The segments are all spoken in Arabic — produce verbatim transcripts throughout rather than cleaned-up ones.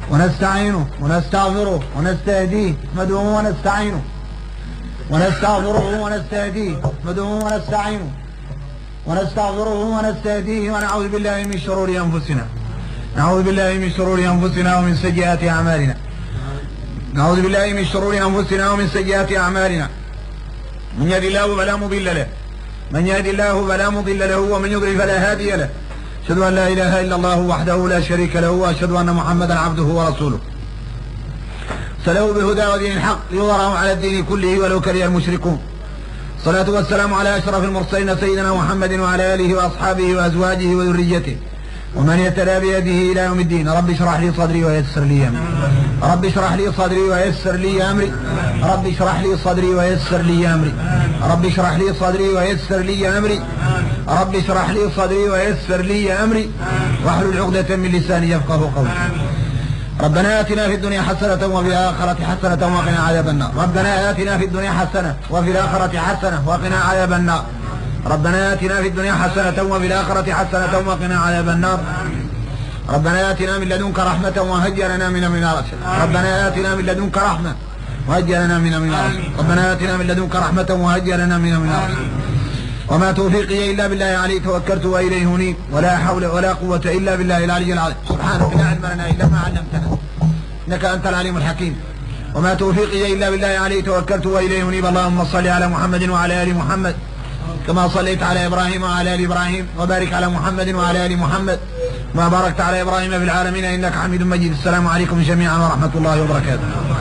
ونستعينه ونستغفره ونستهديه نحمده ونستعينه ونستغفره ونستهديه نحمده ونستعينه ونستغفره ونستهديه ونعوذ بالله من شرور أنفسنا نعوذ بالله من شرور أنفسنا ومن سيئات أعمالنا نعوذ بالله من شرور أنفسنا ومن سيئات أعمالنا من يهد الله فلا مضل له من يهد الله فلا مضل له ومن يضلل فلا هادي له أشهد أن لا إله إلا الله وحده لا شريك له وأشهد أن محمدا عبده ورسوله سلوا بالهدى ودين الحق ليظهره على الدين كله ولو كره المشركون الصلاة والسلام على أشرف المرسلين سيدنا محمد وعلى آله وأصحابه وأزواجه وذريته ومن يتبع بيده إلى يوم الدين. رب اشرح لي صدري ويسر لي أمري رب اشرح لي صدري ويسر لي أمري رب اشرح لي صدري ويسر لي أمري رب اشرح لي صدري ويسر لي أمري رب اشرح لي صدري ويسر لي أمري واحلل عقدة من لساني يفقهوا قولي. ربنا آتنا في الدنيا حسنة وفي الآخرة حسنة وقنا عذاب النار. ربنا آتنا في الدنيا حسنة وفي الآخرة حسنة وقنا عذاب النار. ربنا آتنا في الدنيا حسنة وفي الآخرة حسنة وقنا عذاب النار. ربنا آتنا من لدنك رحمة وهيئ لنا من أمرنا رشدا. ربنا آتنا من لدنك رحمة وهيئ لنا من أمرنا رشدا. ربنا آتنا من لدنك رحمة وهيئ لنا من أمرنا رشدا. وما توفيقي إلا بالله عليه توكلت وإليه أنيب ولا حول ولا قوة إلا بالله العلي العظيم. سبحانك لا علم لنا إلا ما علمتنا إنك أنت العليم الحكيم. وما توفيقي إلا بالله عليه توكلت وإليه أنيب. اللهم صل على محمد وعلى آل محمد كما صليت على إبراهيم وعلى آل إبراهيم وبارك على محمد وعلى آل محمد ما باركت على إبراهيم في العالمين إنك حميد مجيد. السلام عليكم جميعا ورحمة الله وبركاته.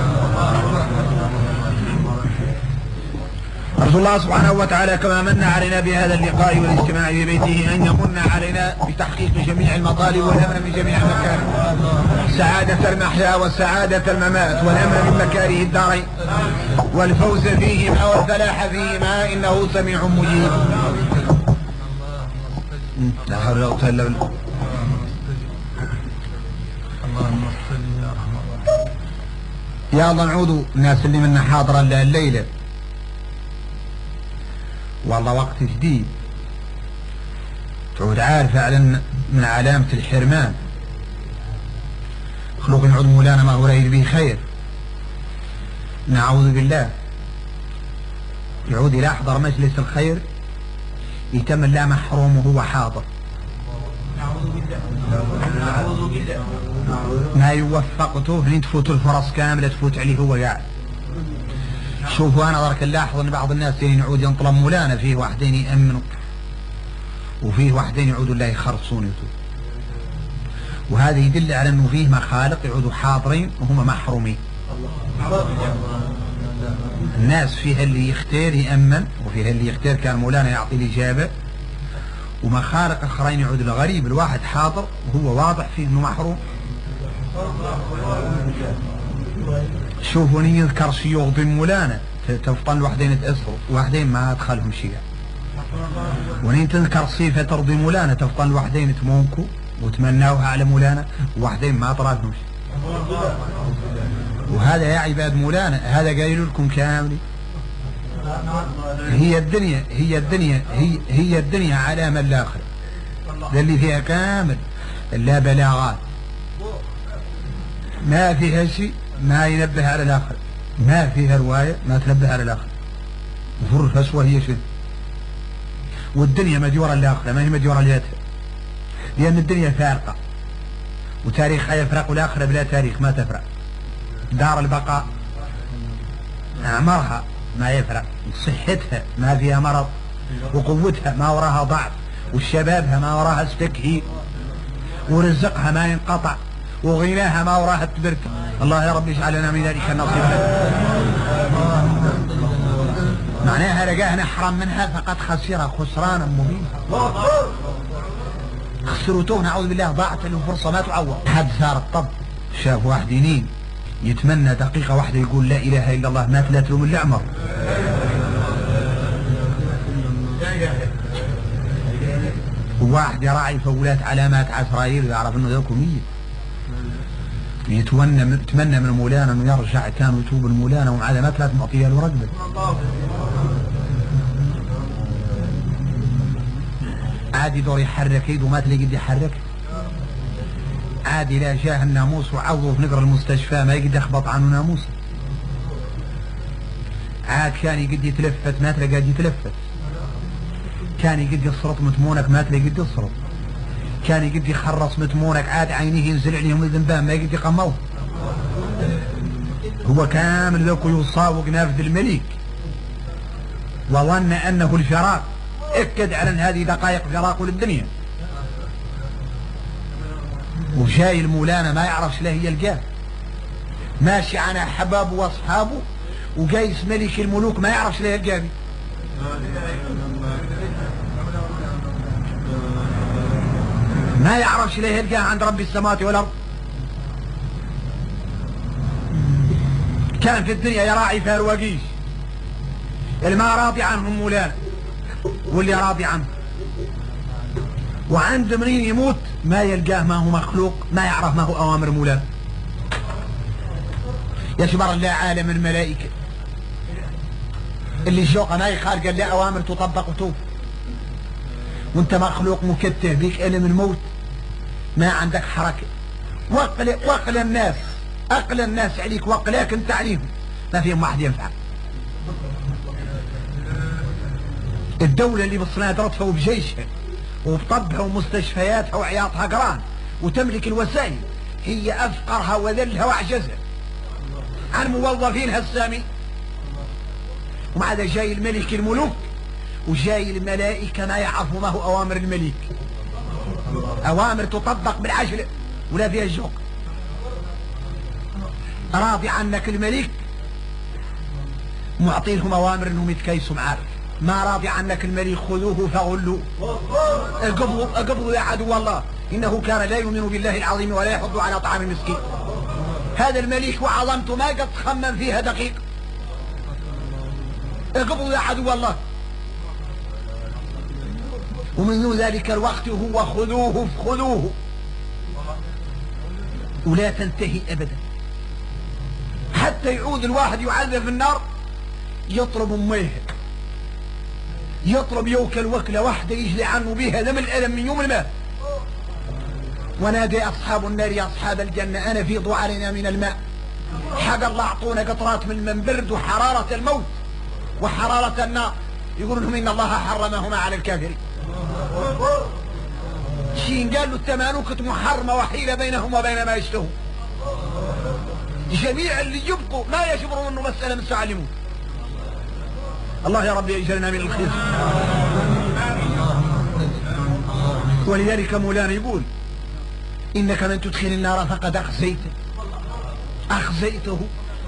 أرجو الله سبحانه وتعالى كما من علينا بهذا اللقاء والاجتماع في بيته أن يمن علينا بتحقيق جميع المطالب والأمر من جميع المكارم سعادة المحيا والسعادة الممات والأمر من مكاره الدارين والفوز فيهما والفلاح فيهما إنه سميع مجيب. لا حول ولا قوة إلا بالله. يا الله نعود الناس اللي منا حاضرة الليلة والله وقت جديد تعود عارفة على من علامة الحرمان خلوق يعود مولانا ما هو رايد به خير. نعوذ بالله يعود إلى أحضر مجلس الخير يتم لا محروم وهو حاضر. نعوذ بالله نعوذ بالله ما يوفقته فين تفوت الفرص كاملة تفوت عليه هو قاعد. شوفوا أنا ذلك نلاحظ أن بعض الناس يعود ينطلب مولانا فيه واحدين يأمنوا وفيه واحدين يعودوا لا يخرصون يتوب. وهذا يدل على أنه فيه مخالق يعودوا حاضرين وهم محرومين. الناس فيها اللي يختار يأمن وفيها اللي يختار كان مولانا يعطي الإجابة ومخالق آخرين يعود الغريب الواحد حاضر وهو واضح فيه أنه محروم. شوفوا يذكر شيوخ ضمن مولانا تفطن الوحدين تأثروا وواحدين ما أدخلهم شيء ونين تذكر صفة ترضي مولانا تفطن الوحدين تمونكوا وتمناوها على مولانا وواحدين ما طرالهم شيء. وهذا يا عباد مولانا هذا قايل لكم كامل. هي الدنيا هي الدنيا هي, هي الدنيا علامة الآخرة اللي فيها كامل لا بلاغات ما فيها شيء ما ينبه على الآخر ما فيها رواية ما تنبه على الآخر وفر الفسوة هي شيء. والدنيا مديورة الآخرة ما هي مديورة لياتها لأن الدنيا فارقة وتاريخها يفرق والآخرة بلا تاريخ ما تفرق. دار البقاء أعمارها ما يفرق صحتها ما فيها مرض وقوتها ما وراها ضعف والشبابها ما وراها استكهيل ورزقها ما ينقطع وغناها ما وراها التبرك. الله يا رب اجعلنا من ذلك النصيب. معناها لقاه نحرم منها فقد خسر خسرانا مبينا. خسرته نعوذ بالله ضاعت له فرصة ما تعوض. حد ثار الطب شاف واحد ينين يتمنى دقيقة واحدة يقول لا إله إلا الله ما ثلاث له من العمر. وواحد يراعي فولات علامات عسرائيل ويعرف انه ذاك ميت يتمنى يتمنى من مولانا انه يرجع كان ويتوب المولانا ومع ذا ما ثلاث معطيه له رقبه. عادي دور يحرك يده وما تلاقي يحرك عاد إلى جاه الناموس وعوضه في نقر المستشفى ما يقدر يخبط عنه ناموس. عاد كان يقد يتلفت ما تلقى قد يتلفت، كان يقد يصرط متمونك ما تلقى قد يصرط، كان يقد يخرص متمونك عاد عينيه ينزل عليهم الذنبان ما يقد يقموه. هو كامل ذوك يصاوق نافذ الملك وظن أنه الفراق، اكد على أن هذه دقائق فراق للدنيا. وجاي المولانا ما يعرفش له يلقاه، ماشي عن أحبابه وأصحابه وجايس ملك الملوك ما يعرفش له يلقاه، ما يعرفش له يلقاه عند رب السماوات والأرض. كان في الدنيا يراعي فاروقيش اللي ما راضي عنهم مولانا واللي راضي عنه، وعند منين يموت ما يلقاه ما هو مخلوق، ما يعرف ما هو أوامر مولانا. يشبر الله عالم الملائكة اللي شوقه ما يخال قال لا أوامر تطبق وتوب، وانت مخلوق مكته بيك ألم الموت ما عندك حركة. وقل وقل الناس أقل الناس عليك وقلاك انت عليهم ما فيهم واحد ينفع. الدولة اللي بصنادرتها وبجيشها وبطبها ومستشفياتها وعياطها قران وتملك الوسائل هي أفقرها وذلها وأعجزها عن موظفينها السامي. ومع ذا جاي الملك الملوك وجاي الملائكة ما يعرفوا ما هو أوامر الملك، أوامر تطبق بالعجل ولا فيها الجوق. راضي عنك الملك معطيهم أوامر أنهم يتكيسوا معاك، ما راضي عنك الملك خذوه فغلوه، اقبضوا اقبضوا يا عدو الله إنه كان لا يؤمن بالله العظيم ولا يحض على طعام المسكين. هذا الملك وعظمته ما قد تخمم فيها دقيقة. اقبضوا يا عدو الله. ومن ذلك الوقت هو خذوه خذوه ولا تنتهي أبدا حتى يعود الواحد يعذب في النار يطلب أميه، يطلب يوكل وكلة واحدة يجلي عنه بها دم الألم من يوم الماء. ونادي أصحاب النار يا أصحاب الجنة أنا فيضوا علينا من الماء. حق الله أعطونا قطرات من من برد وحرارة الموت وحرارة النار، يقولون لهم إن الله حرمهما على الكافرين. شين قالوا التمانوكة محرمة وحيلة بينهم وبين ما يشتهون. جميع اللي يبقوا ما يشعرون أنه مسألة من سعلمون. الله يا رب يجعلنا من الخير. ولذلك مولانا يقول إنك من تدخل النار فقد أخزيته أخزيته.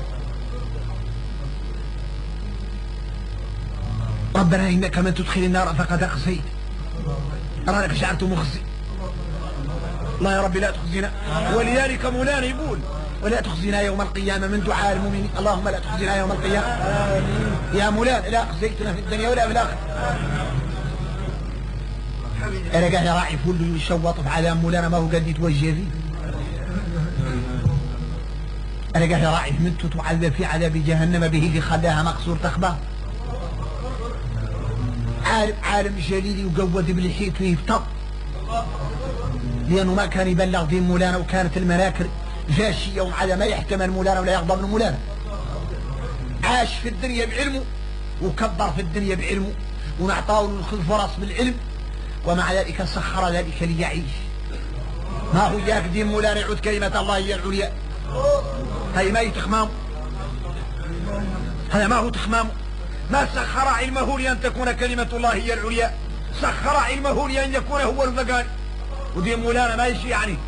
ربنا إنك من تدخل النار فقد أخزيته. أرانك شعرت مخزي. الله يا رب لا تخزينا. ولذلك مولانا يقول ولا تخزينا يوم القيامة من دعاء المؤمنين. اللهم لا تخزينا يوم القيامة يا مولانا لا أخزيتنا في الدنيا ولا في الآخرة. أنا قاعد راعي فل يشوط في عذاب مولانا ما هو قد يتوجه فيه. أنا قاعد راعي من تعذب في عذاب جهنم به اللي خلاها مقصور تخبى. عالم عالم جليل يقود بلحيته يفتر لأنه ما كان يبلغ دين مولانا وكانت المناكر جاشية ومع ما يحتمل مولانا ولا يغضب من مولانا. عاش في الدنيا بعلمه وكبر في الدنيا بعلمه ونعطاه الفرص بالعلم ومع ذلك سخر ذلك ليعيش. ما هو ياك دين مولانا يعود كلمة الله هي العليا. هاي ما يتخمام، هذا ما هو تخمام. ما سخر علمه لأن تكون كلمة الله هي العليا، سخر علمه لأن يكون هو الفقاني. ودين مولانا ما يشي يعني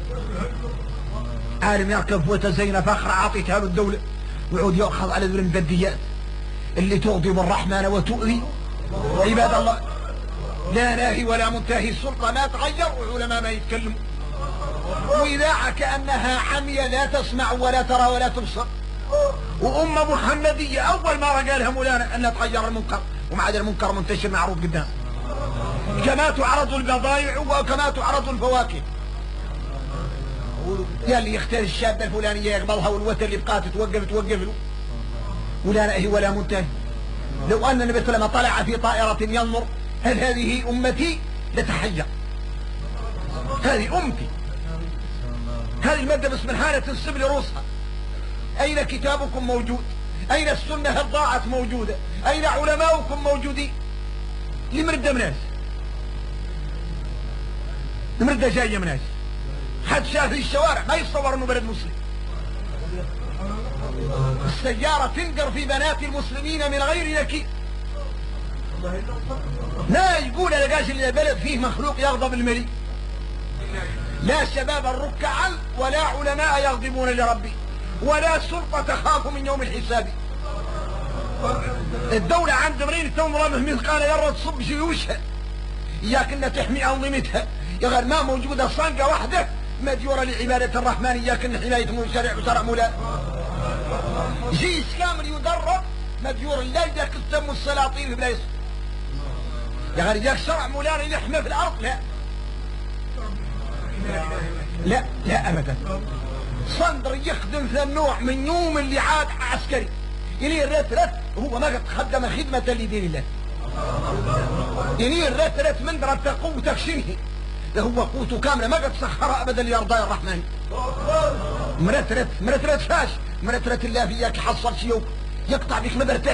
عالم يركب وتزين فخر عاطيتها له الدولة ويعود يأخذ على ذو المبديات اللي تغضب الرحمن وتؤذي عباد الله. لا ناهي ولا منتهي، السلطة ما تغير وعلماء ما يتكلموا، وإذاعة كأنها عمية لا تسمع ولا ترى ولا تبصر. وأمة محمدية أول ما قالها مولانا أن تغير المنكر، ومع ذلك المنكر منتشر معروف قدام. كما تعرض البضائع وكما تعرض الفواكه. يا اللي يختار الشابة الفلانية يقبلها والوتر اللي بقات توقف توقف له ولا نهي ولا منتهي. لو أن النبي صلى الله عليه وسلم طلع في طائرة ينظر هل هذه أمتي لتحير. هذه أمتي هذه المادة بس من حالة تنسب لروسها. أين كتابكم موجود؟ أين السنة هل ضاعت موجودة؟ أين علماؤكم موجودين؟ المردة مناس، المردة جاية مناس، حد شاف في الشوارع ما يتصور انه بلد مسلم. السيارة تنقر في بنات المسلمين من غير نكير. لا يقول لقاش البلد فيه مخلوق يغضب الملك، لا شباب الركعا ولا علماء يغضبون لربي ولا سلطة تخاف من يوم الحساب. الدولة عند مرين تنظر مثقال ذرة تصب جيوشها، إياك أن تحمي أنظمتها. يا غير ما موجودة صنقة واحدة مديورة لعبادة الرحمن، إياك أن حماية مشرع وشرع مولانا. جيش كامل يدرب مديور لا يدك التم السلاطين بلا يصف. يا غير إياك شرع مولانا يحمى في الأرض. لا لا لا أبدا. صندر يخدم ذا النوع من يوم اللي عاد عسكري ينير رت رت، هو ما قد خدم خدمة لدين الله. ينير رت رت من درت قوتك شنه، هو قوته كاملة ما قد سخر أبدا ليرضى الرحمن. مرترت مرترت فاش مرترت الله فيك حصل شيوك يقطع بك مدرتك.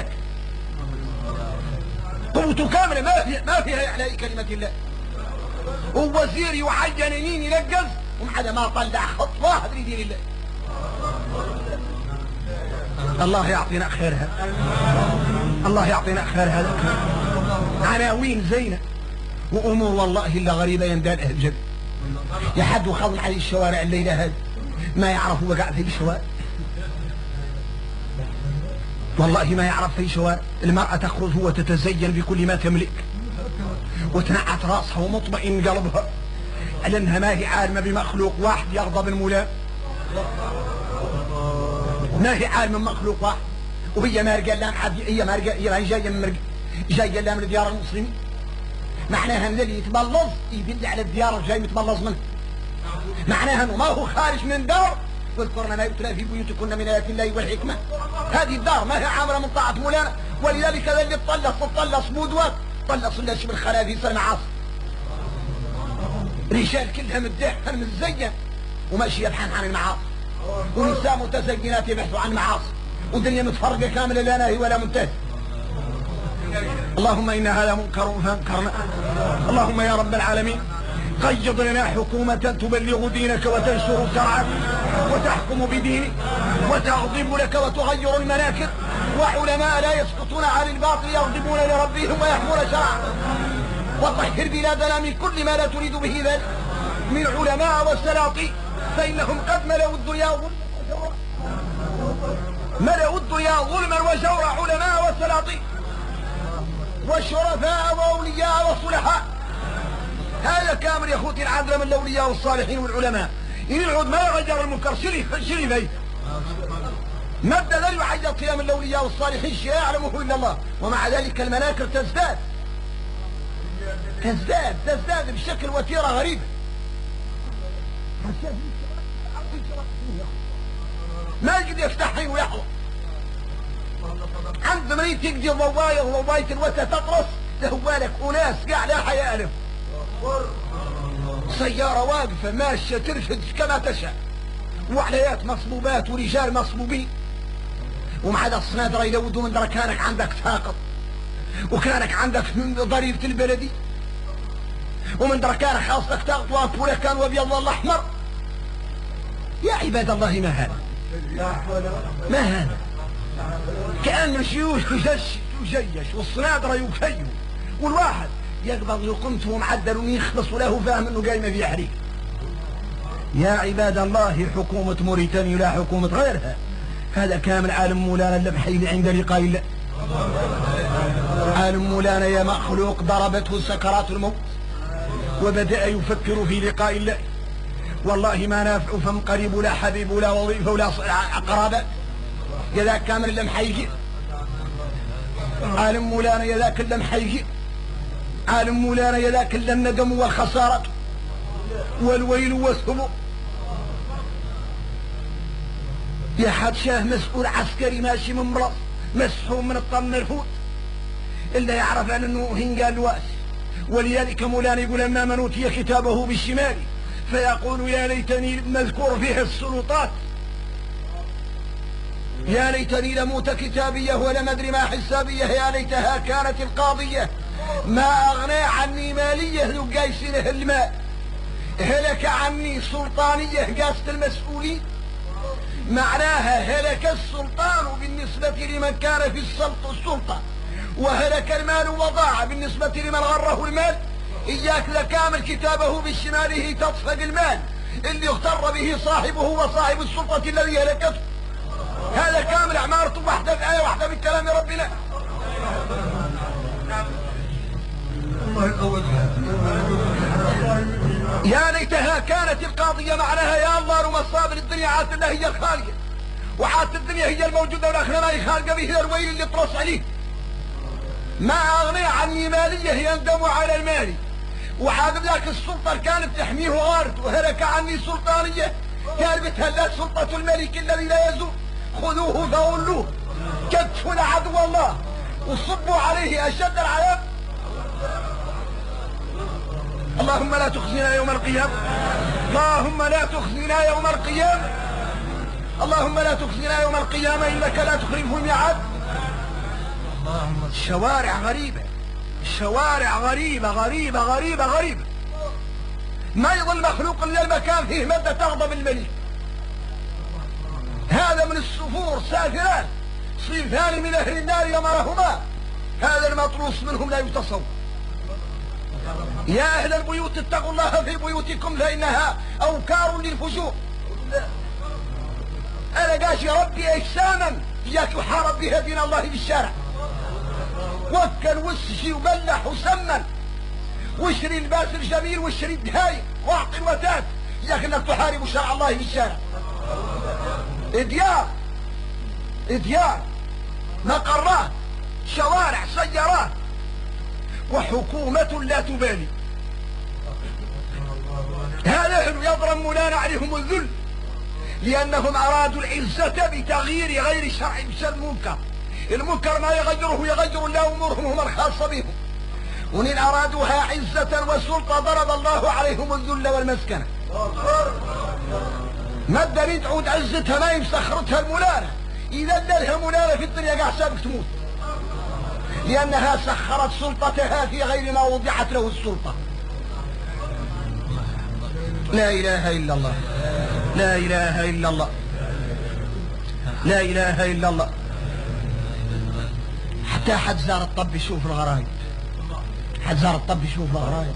قوته كاملة ما فيها ما فيها إعلاء كلمة الله. ووزير يعين يمين ينقز ومحدا ما طلع خط واحد لدين الله. الله يعطينا خيرها، الله يعطينا خيرها. عناوين زينة وأمور والله إلا غريبة يندال أهل الجبل. يا حد وخضم على الشوارع الليلة هذه ما يعرف هو قاعد في الشوارع، والله ما يعرف في الشوارع. المرأة تخرج هو تتزين بكل ما تملك وتنعت راسها ومطمئن قلبها لأنها ما هي عالمة بمخلوق واحد يغضب المولى، ما هي عالمة بمخلوق واحد. وهي ما رجال لا حد، هي ما رجال هي جاية من جاية لا من ديار المسلمين. معناها ان اللي يتبلظ يدل على الديار الجاي متبلظ منه، معناها انه ما هو خارج من دار. واذكرن ما يتلى في بيوتكن من ايات الله والحكمه. هذه الدار ما هي عامله من طاعه مولانا، ولذلك ذا اللي تطلص تطلص بودوات طلص ولا شبه الخلافيس المعاصي. رجال كلها متدهن متزين وماشي يبحث عن المعاصي، ونساء متزينات يبحثوا عن المعاصي، ودنيا متفرقه كامله لا ناهي ولا منتهي. اللهم إن هذا منكر فانكرنا. اللهم يا رب العالمين قيض لنا حكومة تبلغ دينك وتنشر شرعك وتحكم بدينك وتغضب لك وتغير المناكر، وعلماء لا يسقطون عن الباطل يغضبون لربهم ويحمون شرعه. وطهر بلادنا من كل ما لا تريد به ذلك من علماء والسلاطين، فإنهم قد ملأوا الدنيا ظلما ملأوا الدنيا ظلما وجورا، علماء والسلاطين والشرفاء واولياء والصلحاء. هذا كامل يا اخوتي العدل من الاولياء والصالحين والعلماء. ان العود ما يغير المنكر شري شري فيه مبدا لا يعيد قيام الاولياء والصالحين شيء يعلمه الا الله، ومع ذلك المناكر تزداد تزداد تزداد بشكل وتيره غريبه. ما يقدر يفتح عينه ويحضر عند مريض تقضي الضوايا وضواية الوسع تطرس لهوالك أناس قاعد لا حياء له، سيارة واقفة ماشية ترفد كما تشاء، وعليات مصبوبات ورجال مصبوبين، ومع هذا الصنادرة يلودوا من درك كانك عندك ساقط، وكانك عندك ضريبة البلدي، ومن درك كانك خاصك تاخذ وافوله كان وابيض والله احمر. يا عباد الله ما هذا؟ ما هذا؟ كأن الشيوش تجيش والصنادرة يكيوا، والواحد يقبض لقمته ومعدل ويخلص وله فاهم انه قايمة في حريق. يا عباد الله حكومة موريتانيا لا حكومة غيرها. هذا كامل عالم مولانا اللمحي عند لقاء الله. عالم مولانا يا مخلوق ضربته سكرات الموت وبدأ يفكر في لقاء الله. والله ما نافع فم قريب ولا حبيب ولا وظيفة ولا قرابات. يا ذاك كامل اللمحي عالم مولانا يا ذاك اللمحي عالم مولانا يا ذاك الندم والخسارة والويل والسبو. يا حد شاه مسؤول عسكري ماشي من مرض مسحوم من الطن الفوت إلا يعرف أنه هنقال واس. ولذلك مولانا يقول أما من أوتي كتابه بالشمال فيقول يا ليتني مذكور فيه السلطات، يا ليتني لموت كتابيه ولم أدري ما حسابيه، يا ليتها كانت القاضية ما أغنى عني ماليه لو قايس له الماء، هلك عني سلطانية قاست المسؤولين. معناها هلك السلطان بالنسبة لمن كان في السلطة، وهلك المال وضاع بالنسبة لمن غره المال. إياك لكامل كتابه بشماله تصفق المال اللي اغتر به صاحبه وصاحب السلطة الذي هلكته. هذا كامل عمارته واحدة بآية واحدة بالكلام ربنا. يا ليتها كانت القاضية، معناها يا الله لو مصابر الدنيا عادت الله هي الخالقة، وعادت الدنيا هي الموجودة والآخرة ما هي خالقة به، الويل اللي طرس عليه. ما أغني عني مالية يندم على المال، وعاد ذاك السلطة كانت تحميه غارت، وهلك عني سلطانية كانت هلا سلطة الملك الذي لا يزول. خذوه فغلوه كتفوا لعدو الله وصبوا عليه أشد العذاب. اللهم لا تخزنا يوم القيامة، اللهم لا تخزنا يوم القيامة، اللهم لا تخزنا يوم القيامة إنك لا تخلف الميعاد. الشوارع غريبة، الشوارع غريبة غريبة غريبة غريبة. ما يظل مخلوق إلا المكان فيه مادة تغضب الملك. هذا من السفور سافران صيفان من أهل النار يمرهما، هذا المطروس منهم لا يتصور. يا أهل البيوت اتقوا الله في بيوتكم فإنها أوكار للفجور. أنا قاش يا ربي إجساما إياك يحارب بها دين الله في الشارع، وكل وسشي وبلح وسمن واشري الباس الجميل واشري الدهاية واعطي الوتات، إياك أنك تحارب شرع الله في الشارع. ديار ديار مقرات شوارع سيارات وحكومة لا تبالي. هذا يضرب مولانا عليهم الذل لأنهم أرادوا العزة بتغيير غير الشرع بشر المنكر. المنكر ما يغيره يغير الله أمورهم هم الخاصة بهم، وإن أرادوها عزة وسلطة ضرب الله عليهم الذل والمسكنة. ما الدليل تعود عزتها ما يمسخرتها المولانة، إذا لها مولانة في الدنيا قاع سابق تموت، لأنها سخرت سلطتها في غير ما وضعت له السلطة. لا إله إلا الله، لا إله إلا الله، لا إله إلا الله. حتى حد زار الطب يشوف الغرايب، حد زار الطب يشوف الغرايب.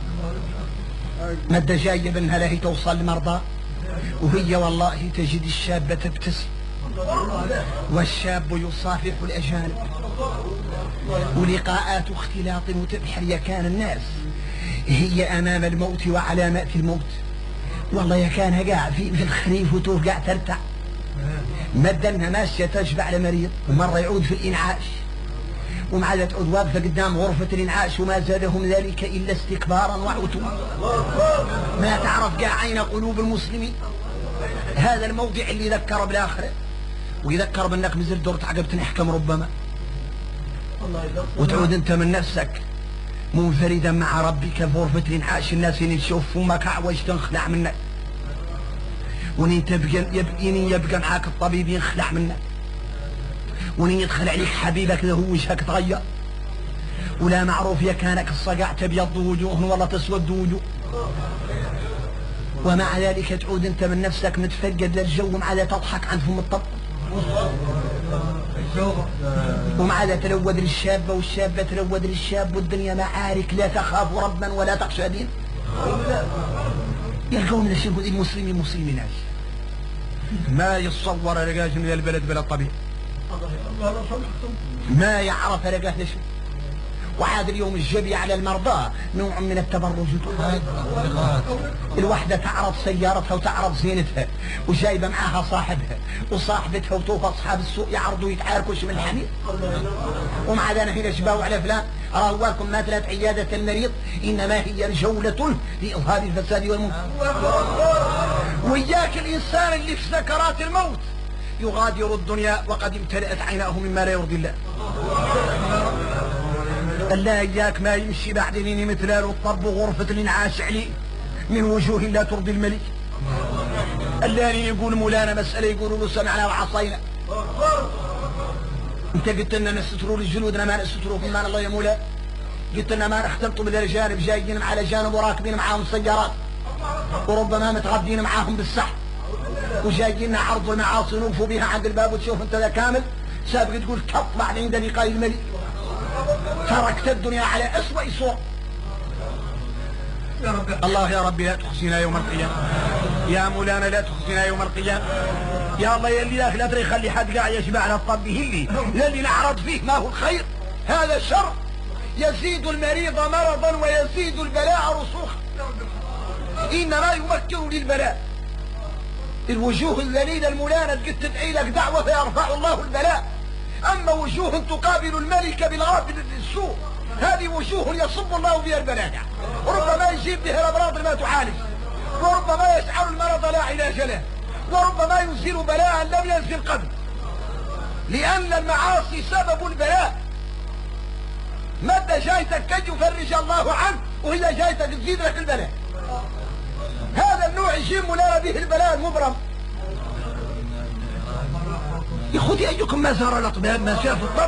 مادة جاية بأنها لا هي توصل لمرضى، وهي والله تجد الشابة تبتسم والشاب يصافح الأجانب، ولقاءات اختلاط وتبحر كان الناس هي أمام الموت وعلامات الموت. والله يا كان قاع في, في الخريف وتوف قاع ترتع، مادة انها ماشية تشبع لمريض، ومرة يعود في الإنعاش، ومع ذلك تعود واقفة قدام غرفة الإنعاش، وما زادهم ذلك إلا استكبارا وعتوا. ما تعرف قاع عين قلوب المسلمين. هذا الموضع اللي يذكر بالآخرة ويذكر بأنك مزل دورت عقب تنحكم ربما، وتعود أنت من نفسك منفردا مع ربك في غرفة الإنعاش. الناس اللي تشوف فمك عوج تنخلع منك، ونين تبقى يبقى, يبقى معاك الطبيب ينخلع منك، ونين يدخل عليك حبيبك له وجهك تغير، ولا معروف يا كانك الصقع تبيض وجوه ولا تسود وجوه. ومع ذلك تعود انت من نفسك متفقد للجو، ومع ذلك تضحك عن فم الطب، ومع ذلك تلود للشابة والشابة تلود للشاب، والدنيا معارك لا تخاف ربا ولا تخشى دين. يلقون لشيء المسلمين مسلمين ما يتصور لقاش من البلد بلا الطبيعي، ما يعرف لقاه لشيء. وعاد اليوم الجبي على المرضى نوع من التبرج. الوحدة تعرض سيارتها وتعرض زينتها وجايبة معها صاحبها وصاحبتها، وطوف أصحاب السوق يعرضوا يتعاركوش من الحمير. ومع ذلك هنا جباوا على فلان راهو لكم ما ثلاث عيادة المريض إنما هي جولة لإظهار الفساد والمنكر. وإياك الإنسان اللي في سكرات الموت يغادر الدنيا وقد امتلأت عيناه مما لا يرضي الله. الله إياك ما يمشي بعد لين مثلاله الطب وغرفة الإنعاش عليه، من وجوه لا ترضي الملك. اللاني يقول مولانا مسألة يقولوا له سمعنا وعصينا. انت قلت لنا نستروا لجلودنا ما نستروا في مان الله يا مولانا. قلت لنا ما نختلطوا بالاجانب جايين على جانب وراكبين معاهم سيارات وربما متغدين معاهم بالسحر وجايين عرض المعاصي نوفوا بها عند الباب وتشوف انت ذا كامل سابق تقول كف بعد عند لقاء الملك. تركت الدنيا على اسوأ صور. يا رب الله يا ربي لا تخزينا يوم القيامة. يا مولانا لا تخزينا يوم القيامة. يا الله يا اللي لا لا تري خلي حد قاعد يشبعنا الطب اللي للي نعرض فيه ما هو الخير. هذا شر يزيد المريض مرضا ويزيد البلاء رسوخا. إنما يمكن للبلاء. الوجوه الذليلة الملانة قد تدعي لك دعوة فيرفع الله البلاء. أما وجوه تقابل الملك بالغافل للسوء هذه وجوه يصب الله بها البلاء. وربما يجيب بها الأمراض ما تعالج وربما يجعل المرض لا علاج له وربما ينزل بلاء لم ينزل قبل. لأن المعاصي سبب البلاء. متى جايتك قد يفرج الله عنه وهي جايتك تزيد لك البلاء. هذا النوع يجيب ملانا به البلاء المبرم. يا اخوتي ايكم ما زار الاطباب ما شاف الطب.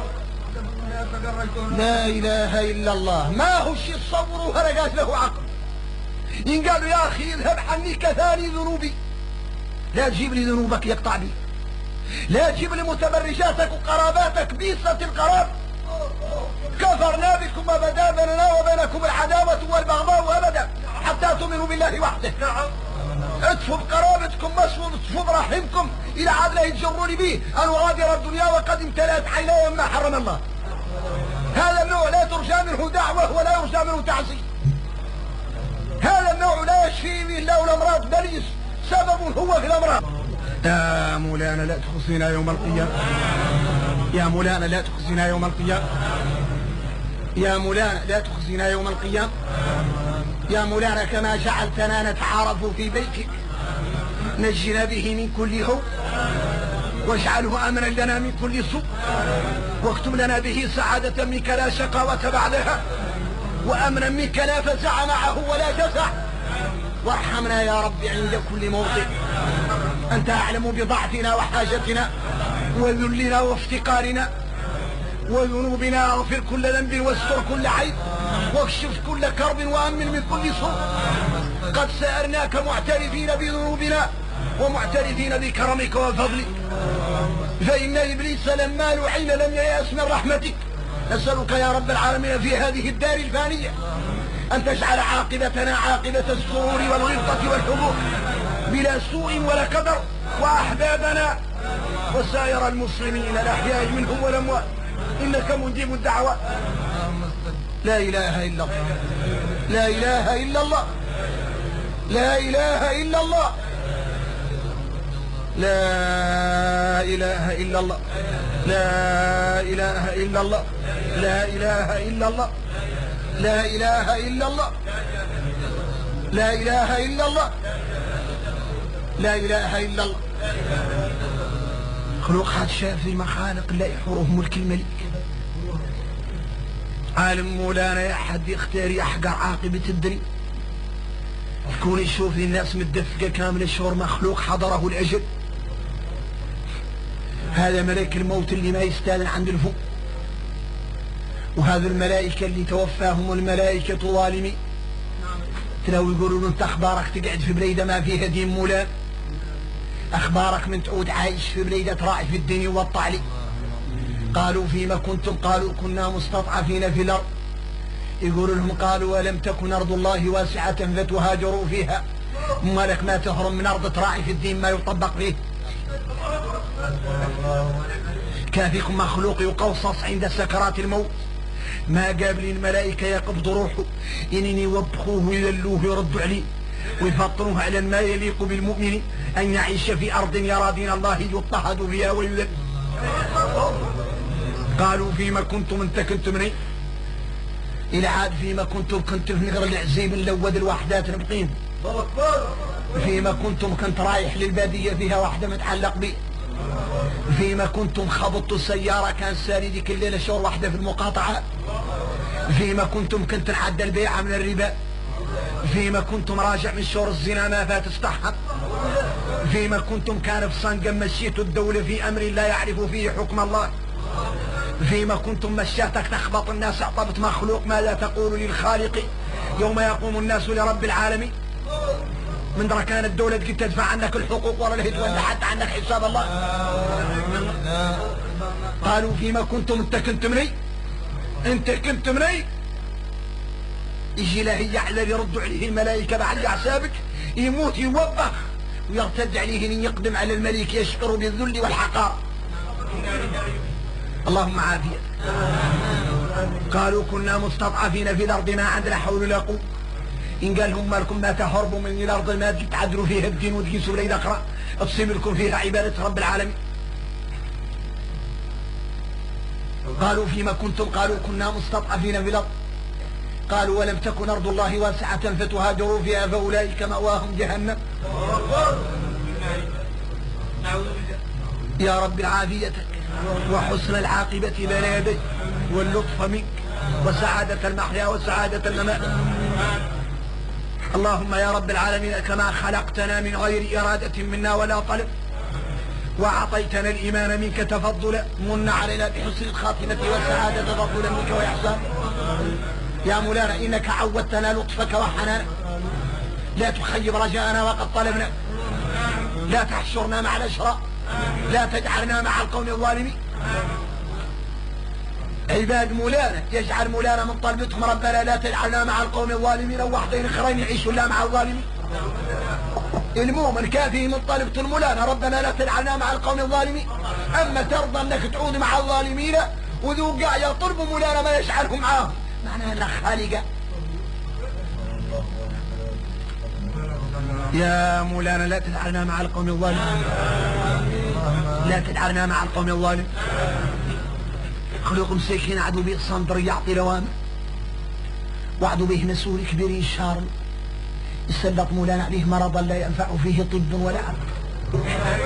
لا اله الا الله. ما هو شيء تصوروا هرقات له عقل. ينقالوا يا اخي اذهب عني كثاني ذنوبي. لا تجيب لي ذنوبك يقطع بي. لا تجيب لي متبرجاتك وقراباتك بيسة القراب. كفرنا بكم وبدا بيننا وبينكم العداوة والبغضاء أبدا حتى تؤمنوا بالله وحده. ادفوا بقرابتكم مسود ادفوا برحمكم إلى عاد لا يتجروني به أن أغادر الدنيا وقد امتلأت عيناي مما حرم الله. هذا النوع لا ترجى منه دعوة ولا يرجى منه تعزية. هذا النوع لا يشفي به إلا الأمراض بل سبب هو في الأمراض. يا مولانا لا تخزينا يوم القيامة. يا مولانا لا تخزينا يوم القيامة. يا مولانا لا تخزينا يوم القيامة. يا مولانا كما جعلتنا نتعارف في بيتك نجنا به من كل هو واجعله امنا لنا من كل سوء واكتب لنا به سعادة منك لا شقاوة بعدها وامنا منك لا فزع معه ولا جزع. وارحمنا يا رب عند كل موطن. انت اعلم بضعفنا وحاجتنا وذلنا وافتقارنا وذنوبنا. اغفر كل ذنب واستر كل عيب واكشف كل كرب وامن من كل سوء. قد سألناك معترفين بذنوبنا ومعترفين بكرمك وفضلك. فإن إبليس لما لعن لم ييأس من رحمتك. نسألك يا رب العالمين في هذه الدار الفانية أن تجعل عاقبتنا عاقبة السرور والغبطة والحبوب بلا سوء ولا قدر. وأحبابنا وسائر المسلمين الأحياء منهم والأموات إنك مجيب الدعوات. لا إله إلا الله. لا إله إلا الله. لا إله إلا الله. لا إله إلا الله. لا إله إلا الله. لا إله إلا الله. لا إله إلا الله. لا إله إلا الله. لا إله إلا الله. خلوق حد شاف في المخالق لا يحوره ملك الملك. عالم مولانا يا حد يختار يحقر عاقبة الدنيا. يكون يشوف الناس متدفقة كامل الشهور مخلوق حضره الأجل. هذا ملك الموت اللي ما يستاذن عند الفوق. وهذا الملائكة اللي توفاهم الملائكة ظالمين. تلاو يقولوا له انت اخبارك تقعد في بليدة ما فيها دين مولانا. اخبارك من تعود عايش في بليدة راعي في الدنيا والطعلي. قالوا فيما كنتم قالوا كنا مستضعفين في الارض. يقول لهم قالوا ولم تكن ارض الله واسعة فتهاجروا فيها. مالك ما تهرم من ارض تراعي في الدين ما يطبق فيه. كافيكم مخلوق يقوصص عند سكرات الموت. ما قابل الملائكة يقبض روحه إنني يوبخوه ويذلوه يردوا عليه ويفطروه على ما يليق بالمؤمن أن يعيش في أرض يرى دين الله يضطهد فيها ويذل. قالوا فيما كنتم انت كنت مني إلى عاد فيما كنتم كنت في نقر العزيب اللود الوحدات نبقين. فيما كنتم كنت رايح للبادية فيها واحدة متعلق بي. فيما كنتم خبطتوا السيارة كان ساري ديك الليلة شهر واحدة في المقاطعة. فيما كنتم كنت نعدى البيعة من الربا. فيما كنتم راجع من شور الزنا ما فات استحق، فيما كنتم كان في صنقا مشيتوا الدولة في أمر لا يعرف فيه حكم الله، فيما كنتم مشاتك تخبط الناس اعطبت مخلوق ماذا تقول للخالق يوم يقوم الناس لرب العالمين. من درا كانت الدولة قد تدفع عنك الحقوق ولا لهي تولى حتى عنك حساب الله. قالوا فيما كنتم انت كنت مني انت كنت مني يجي له يعلى يردوا عليه الملائكة بعد حسابك يموت يوبخ ويرتد عليه ان يقدم على الملك يشعر بالذل والحقارة. اللهم عافية. قالوا كنا مستضعفين في الارض ما عندنا حول ولا قوة. ان قال لهم مالكم ما تهربوا من الارض ما تعدلوا فيها الدين وتقيسوا ليلة اخرى تصيب لكم فيها عبادة رب العالمين. قالوا فيما كنتم قالوا كنا مستضعفين في الارض. قالوا ولم تكن ارض الله واسعة فتهاجروا فيها فاولئك مأواهم جهنم. يا رب عافيتك وحسن العاقبة بين يديك واللطف منك وسعادة المحيا وسعادة الممات. اللهم يا رب العالمين كما خلقتنا من غير إرادة منا ولا طلب وأعطيتنا الإيمان منك تفضلا من علينا بحسن الخاتمة والسعادة تفضلا منك وإحسان. يا مولانا إنك عودتنا لطفك وحنانك لا تخيب رجاءنا وقد طلبنا، لا تحشرنا مع الأشرار، لا تجعلنا مع القوم الظالمين. عباد مولانا يجعل مولانا من طلبتهم ربنا لا تجعلنا مع القوم الظالمين وحدين اخرين يعيشوا لا مع الظالمين. المؤمن كافي من طلبة المولانا ربنا لا تجعلنا مع القوم الظالمين. اما ترضى انك تعود مع الظالمين وذو قاع يطلبوا مولانا ما يجعلهم معاهم معناها انك خالقة. يا مولانا لا تجعلنا مع القوم الظالمين، لا تجعلنا مع القوم الظالمين. خلوق مساكين عدو به صندر يعطي لوامر وعدو به مسؤول كبير شار يسلط مولانا عليه مرضا لا ينفع فيه طب ولا عقل.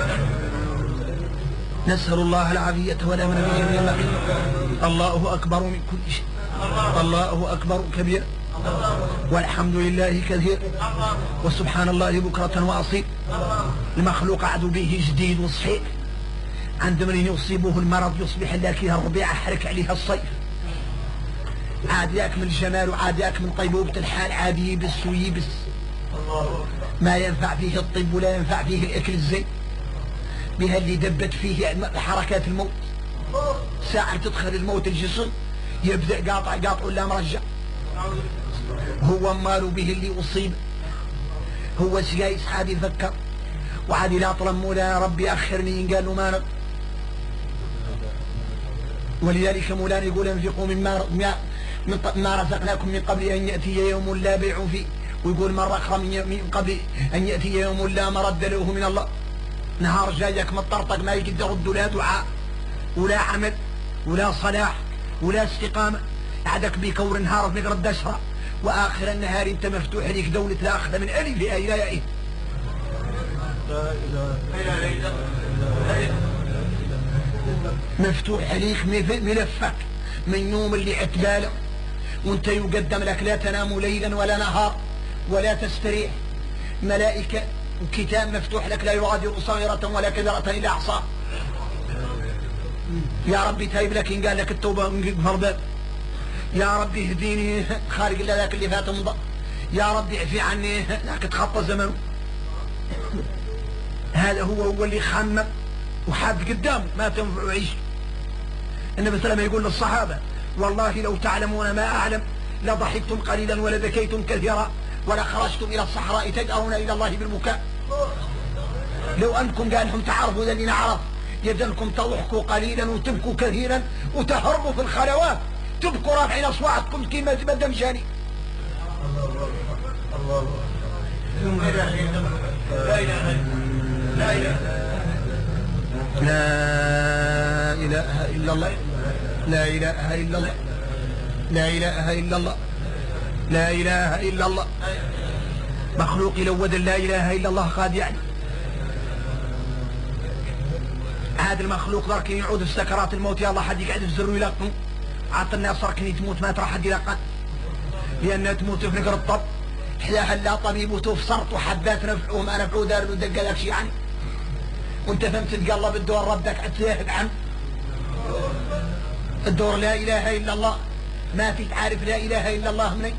نسأل الله العافية والأمن بجميع الله. الله أكبر من كل شيء، الله أكبر كبير والحمد لله كثير وسبحان الله بكرة وأصيل. المخلوق عدو به جديد وصحيح عند من يصيبه المرض يصبح لكنها الربيع حرك عليها الصيف. عاد ياكمل الجمال وعاد ياكمل طيبوبة الحال عاد يبس ويبس ما ينفع فيه الطب ولا ينفع فيه الاكل الزين بها اللي دبت فيه حركات الموت. ساعة تدخل الموت الجسم يبدأ قاطع قاطع ولا مرجع. هو ماله به اللي أصيب هو سجايس عاد يفكر وعاد لا طلب مولانا ربي أخرني قال له ما نقدر. ولذلك مولانا يقول انفقوا مما ما رزقناكم من قبل أن يأتي يوم لا بيع فيه، ويقول مرة أخرى من قبل أن يأتي يوم لا مرد له من الله. نهار جايك مطرطق ما يقدر يرد لا دعاء ولا عمل ولا صلاح ولا استقامة عدك بكور نهار في نقرد دشرة وآخر النهار انت مفتوح لك دولة لا أخذ من ألفها إلى يائه. مفتوح عليك ملفك من يوم اللي عتباله وانت يقدم لك لا تنام ليلا ولا نهار ولا تستريح. ملائكة وكتاب مفتوح لك لا يغادر صغيرة ولا كبيرة إلا أحصاها. يا ربي تايب لك إن قال لك التوبة من فربات. يا ربي اهديني خارج الله ذاك اللي فات مضى. يا ربي اعفي عني ذاك تخطى زمنه. هذا هو هو اللي خمم وحاد قدامه ما تنفع عيش. النبي صلى الله عليه وسلم يقول للصحابة والله لو تعلمون ما أعلم لضحكتم قليلا ولبكيتم كثيرا ولخرجتم إلى الصحراء تدعون إلى الله بالبكاء. لو أنكم قال لهم تعرفوا ذا اللي نعرف يدنكم تضحكوا قليلا وتبكوا كثيرا وتهربوا في الخلوات تبكوا رافعين أصواتكم كما تبدأ مشاني. لا إله لا إله لا إله إلا الله لا إله إلا الله لا إله إلا الله لا إله إلا الله. مخلوق لو ودل لا إله إلا الله قاد يعني هذا المخلوق ذاك يعود في سكرات الموت يا الله حد يقعد في زر يلقنه عطى الناس ركني تموت ما ترى حد يلقن لأنها تموت في نقر الطب حلاها لا طبيب وتفسرت وحبات نفعه ما نفعه دار له دق لك شي يعني وانت فهمت تقلب الدور ردك عتلاهب عن الدور لا اله الا الله ما في تعرف لا اله الا الله منين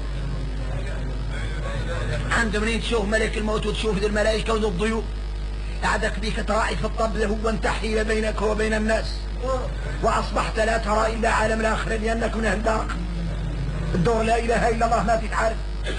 عند منين تشوف ملك الموت وتشوف ذي الملائكة وذي الضيوف قعدك بيك تراعي في الطبل هو انت حيل بينك وبين الناس واصبحت لا ترى الا عالم الاخر لانك من اهل الدار الدور لا اله الا الله ما في تعرف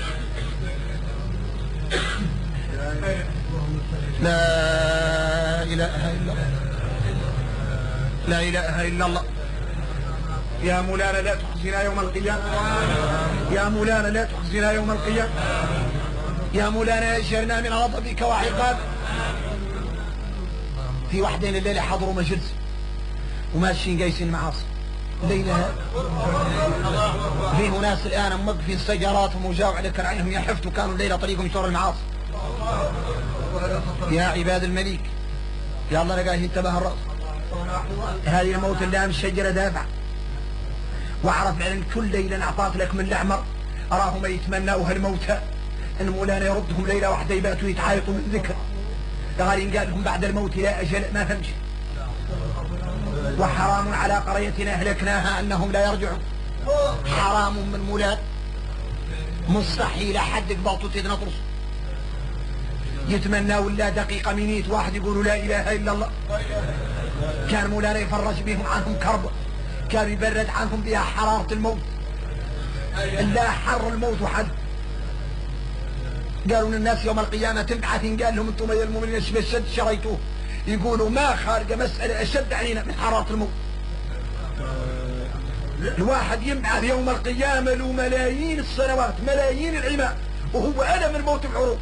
لا اله الا الله لا اله الا الله يا مولانا لا تخزنا يوم القيامة يا مولانا لا تخزنا يوم القيامة يا مولانا اجرنا من غضبك وعقابك في وحدين الليلة حضروا مجلس وماشيين قايسين معاصي الليلة فيه ناس الآن موقفين سياراتهم وجاوا على كرعينهم يحفتوا كانوا الليلة طريقهم يشور المعاصي يا عباد الملك يا الله لقاه انتبه الرأس هذه الموت اللي مش شجرة دافع واعرف علم كل ليلة اعطات لك من الاحمر اراهم يتمنوا هالموتى ان مولانا يردهم ليلة واحدة يباتوا يتعايطوا من ذكر قال قال لهم بعد الموت لا اجل ما فهمش وحرام على قريتنا اهلكناها انهم لا يرجعون حرام من مولانا مستحيل احد قبلته تدنا طرس يتمنى ولا دقيقة منيت واحد يقولوا لا اله الا الله كان مولانا يفرج بهم عنهم كرب كان يبرد عنهم بها حرارة الموت لا حر الموت وحد قالوا للناس يوم القيامة تبعث قال لهم انتم يا المؤمنين بشد شريتوه يقولوا ما خارج مسألة اشد علينا من حرارة الموت الواحد يبعث يوم القيامة له ملايين السنوات ملايين العماء وهو ألم الموت بعروق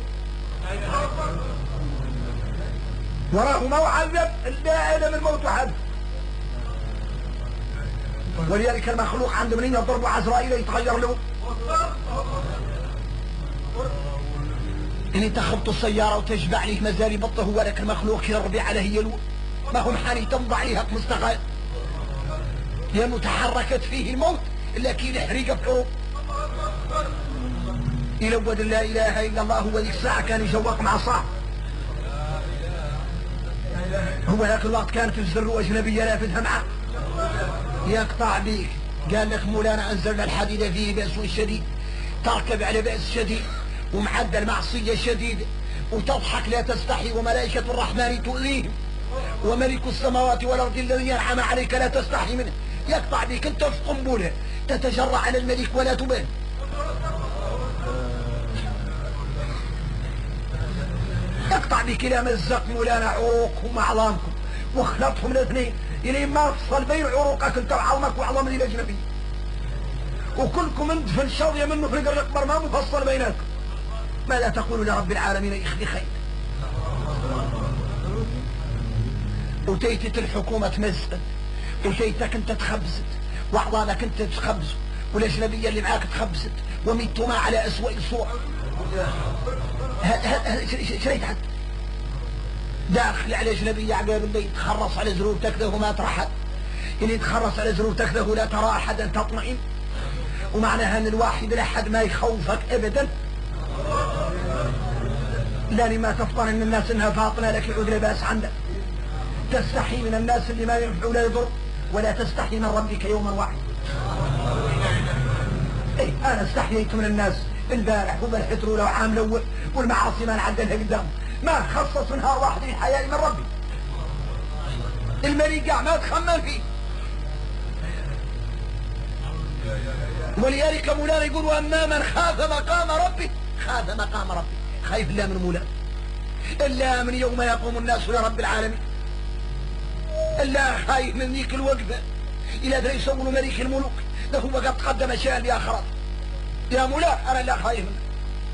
وراه ما عذب الا ألم الموت وحد ولذلك المخلوق عند منين يضرب عزرائيل يتغير له ان انت خبط السيارة وتشبع لي مازال يبطه هو لك المخلوق يربي عليه يلو ما هم حالي تمضى عليها مستقال لانه تحركت فيه الموت لكن يحرق بعروق يلود لا اله الا الله هو ذيك الساعة كان يجوق مع صاحب هو ذاك الوقت كانت الزر اجنبية لافدها معه يقطع بيك قال لك مولانا انزلنا الحديد فيه بأس شديد تركب على بأس شديد ومعدل معصية شديدة وتضحك لا تستحي وملائكة الرحمن تؤذيهم وملك السماوات والارض الذي ينعم عليك لا تستحي منه يقطع بك انت في قنبله تتجرع على الملك ولا تبان يقطع بك الى مزق مولانا عروقكم واعظامكم وخلطهم الاثنين الى ما افصل بين عروقك انت وعظمك وعظم الاجنبي وكلكم اندفن شظيه منه في القبر ما مفصل بينكم ماذا تقول لرب العالمين يخلي خير وتيتت الحكومة تمزقت وتيتك انت تخبزت واعضانك انت تخبزوا والاجنبية اللي معاك تخبزت وميتما على اسوأ صورة شريت حد داخل على اجنبية عقاب اللي تخرص على زرورتك ذا وما ترى حد اللي تخرص على زرورتك ذا ولا ترى احدا تطمئن ومعناها ان الواحد لا حد ما يخوفك ابدا لاني ما تفطن من الناس انها فاطنة لك يعود لباس عندك تستحي من الناس اللي ما ينفع ولا يضر ولا تستحي من ربك يوما واحد اي انا استحييت من الناس البارح وبالحتر ولو عام الاول والمعاصي ما نعدلها قدام ما خصص نهار واحد لحيائي من ربي المريقع ما تخمن فيه ولذلك مولانا يقول واما من خاف مقام ربي خاف مقام ربي خايف الله من مولانا الا من يوم يقوم الناس لرب العالمين الا خايف من ذيك الوقفه الى ذا يسولوا ملك الملوك ده هو قد قدم شيئا لاخرته يا مولا انا لا خايف منه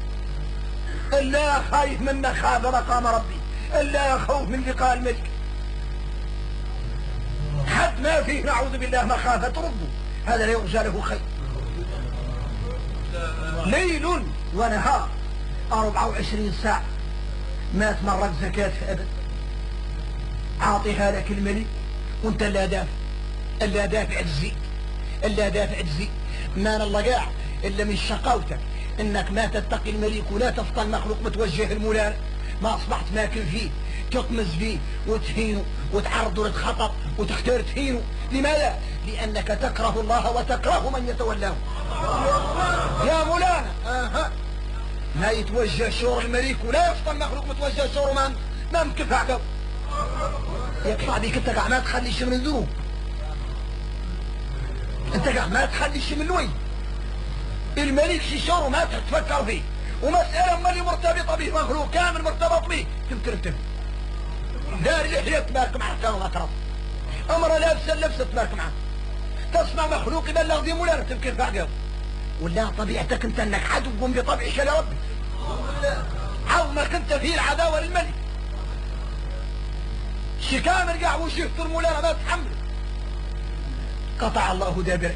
الا خايف من خاف مقام ربي الا خوف من لقاء الملك حد ما فيه نعوذ بالله مخافه ربه هذا لا يرجى له خير ليل ونهار أربعة وعشرين ساعة ما تمرق زكاة في أبد عاطيها لك الملك وانت لا دافع الا دافع تزيد الا دافع تزيد ما الله قاع الا من شقاوتك انك ما تتقي الملك ولا تفضل مخلوق متوجه المولانا، ما اصبحت ماكل فيه تطمز فيه وتهينه وتعرضه للخطر وتختار تهينه. لماذا؟ لانك تكره الله وتكره من يتولاه. يا مولانا آه. ما يتوجه شور الملك ولا يفضل مخلوق متوجه شور من ما مكف عقب يطلع بيك. انت قاع ما تخليش من الذنوب، انت قاع ما تخليش من الوي. الملك شي شور ما تتفكر فيه، ومسألة ما اللي مرتبطة به مخلوق كامل مرتبط به تمكن تفهم. دار لحية تبارك معه كانوا مكرم، امرأة لابسة لبسة تبارك معه، تسمع مخلوق يبلغ دي مولانا تمكن فعقب. ولا طبيعتك انت انك عدو بطبعك لربك، عظمك انت فيه العداوة للملك. شي كامل قاع وش يفطر مولانا ما تحمل. قطع الله دابرك،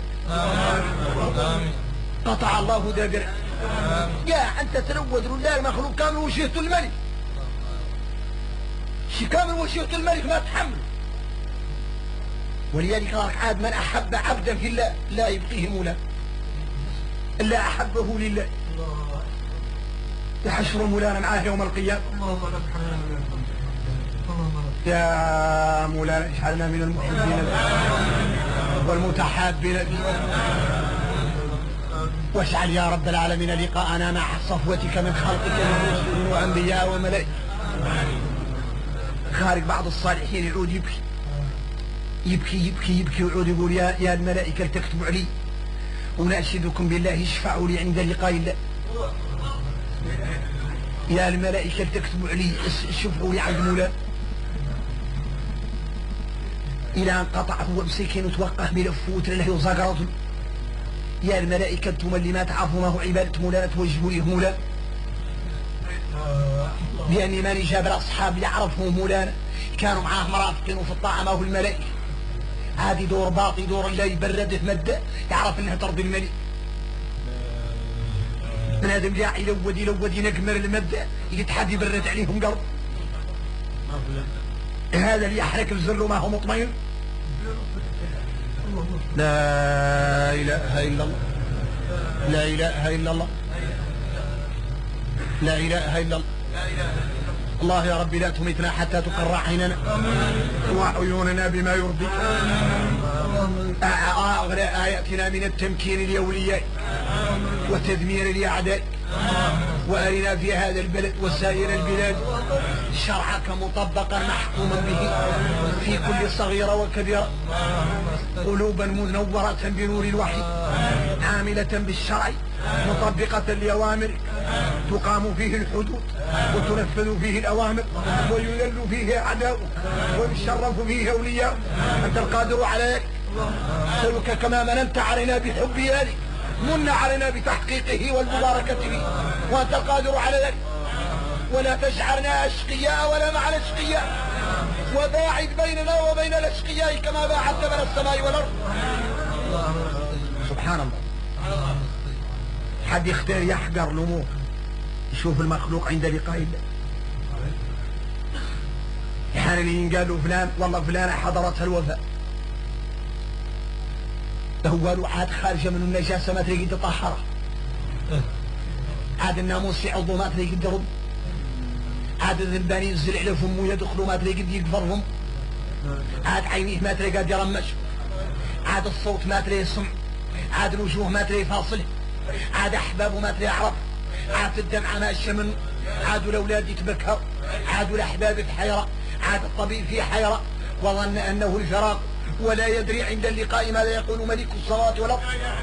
قطع الله دابرك. قاع انت تلود رجال مخلوق كامل وشيهته الملك، شي كامل وشيهته الملك ما تحمل. ولذلك راك عاد من احب عبدا في الله لا يبقيه مولا الا احبه لله. يحشر مولانا معاه يوم القيامه. يا مولانا اجعلنا من المحبين والمتحابين به، واجعل يا رب العالمين لقاءنا مع صفوتك من خلقك من رسل وانبياء وملائكه. خارج بعض الصالحين يعود يبكي يبكي يبكي يبكي ويعود يقول يا يا الملائكه تكتبوا علي وناشدكم بالله اشفعوا لي عند لقاء الله. يا الملائكه تكتبوا علي شفعوا لي عند مولانا. الى ان قطع هو مسكين وتوقف بلفوت له وزقرته. يا الملائكة انتم اللي ما تعرفوا ما هو عبادة مولانا توجهوا ليه مولانا، لأني ماني جاب الأصحاب اللي يعرفهم مولانا كانوا معاه مرافقين وفي الطاعة ما هو الملائكة. هذه دور باطي دور اللي يبرده مدة يعرف انها ترضي الملك. من هذا الجاع يلود يلود ينقمر المدة يتحد يبرد عليهم قلب. هذا اللي يحرك الزر ما هو مطمئن. لا إله إلا الله، لا إله إلا الله، لا إله إلا الله. الله يا ربي لا تميتنا حتى تقر عيننا وعيوننا بما يرضيك. أغلى آياتنا من التمكين لأوليائك وتدمير الأعداء، وأرنا في هذا البلد وسائر البلاد شرعك مطبقا محكوما به في كل صغيرة وكبيرة، قلوبا منورة بنور الوحي عاملة بالشرع مطبقة لأوامرك، تقام فيه الحدود وتنفذ فيه الأوامر ويذل فيه أعداؤه ويشرف فيه أولياءه. أنت القادر على ذلك. نسألك كما مننت علينا بحب ذلك من علينا بتحقيقه والمباركة به، وأنت القادر على ذلك. ولا تجعلنا أشقياء ولا مع الأشقياء، وباعد بيننا وبين الأشقياء كما باعدت بين السماء والأرض. سبحان الله. حد يختار يحقر الأمور يشوف المخلوق عند لقاء الله. يعني اللي ينقالوا فلان والله فلانة حضرتها الوفاة، هو عاد خارجة من النجاسة ما تلاقي تطهرها، عاد الناموس في عضو ما تلاقي ترد، عاد الذنبان ينزل على فمه يدخلوا ما تلاقي يكفرهم، عاد عينيه ما تلاقي يرمش، عاد الصوت ما تلاقي يسمع، عاد الوجوه ما تلاقي فاصله، عاد احبابه ما تلاقي يعرف، عاد الدمعة ماشية منه، عاد الاولاد يتبكر، عاد الاحباب في حيرة، عاد الطبيب في حيرة وظن انه الفراق ولا يدري عند اللقاء ماذا يقول ملك السماوات والارض.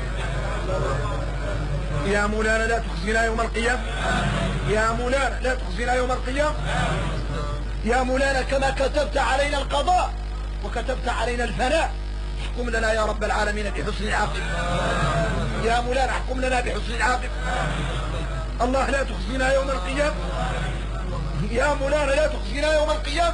يا مولانا لا تخزنا يوم القيامة، يا مولانا لا تخزنا يوم القيامة. يا مولانا كما كتبت علينا القضاء وكتبت علينا الفناء احكم لنا يا رب العالمين بحسن العاقبة. يا مولانا احكم لنا بحسن العاقبة. الله لا تخزنا يوم القيامة، يا مولانا لا تخزنا يوم القيامة.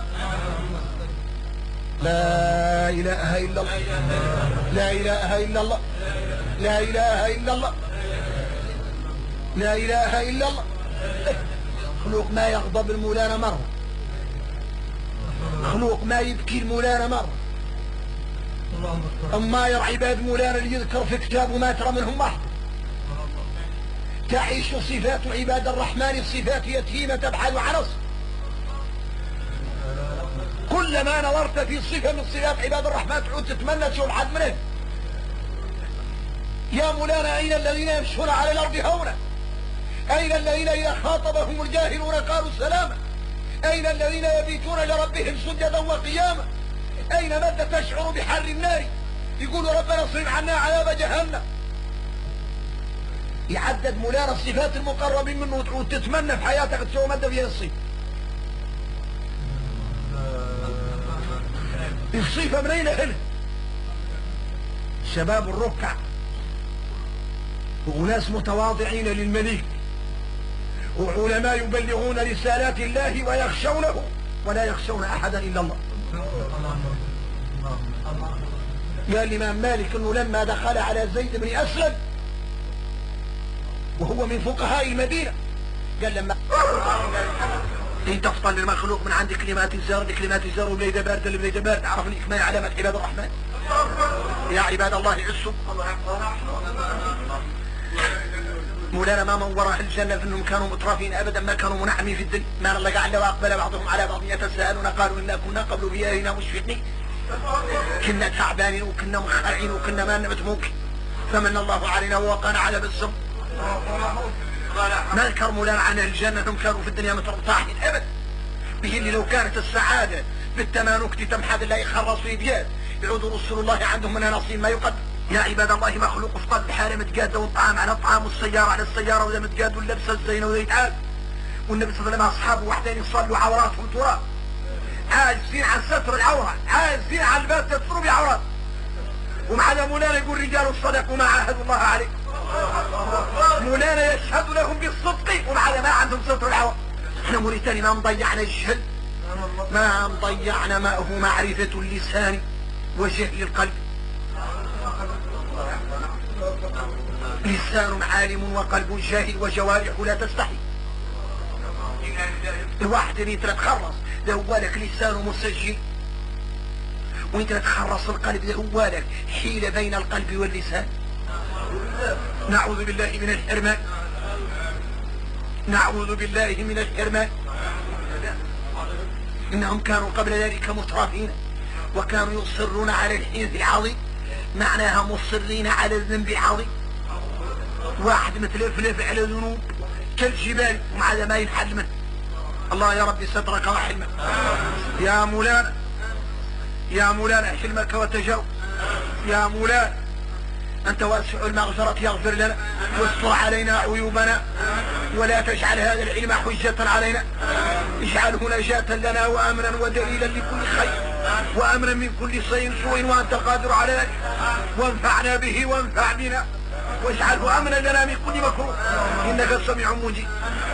لا إله إلا الله، لا إله إلا الله، لا إله إلا الله، لا إله إلا الله. خلوق ما يغضب المولانا مرة، خلوق ما يبكي المولانا مرة، أما يرعى عباد مولانا اللي يذكر في كتابه ما ترى منهم واحد. تعيش صفات عباد الرحمن الصفات يتيمة تبحث عن أصل. كلما نظرت في صفة من صفات عباد الرحمن تعود تتمنى تشوف حد منهم. يا مولانا أين الذين يمشون على الأرض هونا؟ أين الذين إذا خاطبهم الجاهلون قالوا سلاما؟ أين الذين يبيتون لربهم سجدا وقياما؟ أين من تشعر بحر النار يقولوا ربنا اصرف عنا عذاب جهنم؟ يعدد مولانا الصفات المقربين منه وتعود تتمنى في حياتك تسوي مادة فيها الصفة. الصفة من أين هنا؟ شباب الركع وأناس متواضعين للمليك وعلماء يبلغون رسالات الله ويخشونه ولا يخشون أحدا إلا الله. قال الإمام مالك أنه لما دخل على زيد بن أسلم وهو من فقهاء المدينة قال لما انت تفضل للمخلوق من عند كلمات الزار لكلمات الزار وبليدة باردة لبليدة باردة عرف الإكمال علامة عباد الرحمن. يا عباد الله عسوا مولانا ما من وراء الجنة انهم كانوا مترافين ابدا ما كانوا منعمين في الدنيا. ما الله قاعد واقبل بعضهم على بعض يتساءلون قالوا انا كنا قبل بيائنا مشفقين كنا تعبانين وكنا مخرعين وكنا ما ممكن فمن الله علينا ووقانا على بالصبر. ما ذكر مولانا عن الجنة انهم كانوا في الدنيا مترطاحين ابدا. به اللي لو كانت السعادة بالتمانك تمحد لا يخرص في بياد يعود رسول الله عندهم منها نصيب ما يقدر. يا عباد الله مخلوق في قلب الحالة متقادة والطعام على الطعام والسيارة على السيارة ولا متقاد واللبسة الزينة ولا يتعاد. والنبي صلى الله عليه وسلم أصحابه وحدين يصلوا عوراتهم تراب عاجزين عن ستر العورة عاجزين عن الباب تستروا بعورات. ومع ذا مولانا يقول رجال صدقوا ما عاهدوا الله عليه. مولانا يشهد لهم بالصدق ومع ذا ما عندهم ستر العورة. احنا موريتاني ما مضيعنا الجهل ما مضيعنا ما هو معرفة اللسان وجهل القلب. لسان عالم وقلب جاهل وجوارح لا تستحي. الواحد اللي يتخرص ده هو لك لسانه مسجل وانت تخرص القلب ده هو لك حيلة بين القلب واللسان. نعوذ بالله من الحرمان نعوذ بالله من الحرمان. انهم كانوا قبل ذلك مترفين وكانوا يصرون على الحنث العظيم معناها مصرين على الذنب العظيم. واحد متلفلف على ذنوب كالجبال ومع ذا ما ينحل منه. الله يا ربي سترك وحلمك. يا مولانا يا مولانا حلمك وتجاوز. يا مولانا أنت واسع المغفرة يغفر لنا واستر علينا عيوبنا ولا تجعل هذا العلم حجة علينا. اجعله نجاة لنا وأمنا ودليلا لكل خير وأمنا من كل شيء سوء وأنت القادر على ذلك. وانفعنا به وانفع بنا واجعله أمنا لنا من كل مكروه إنك سميع مجيب.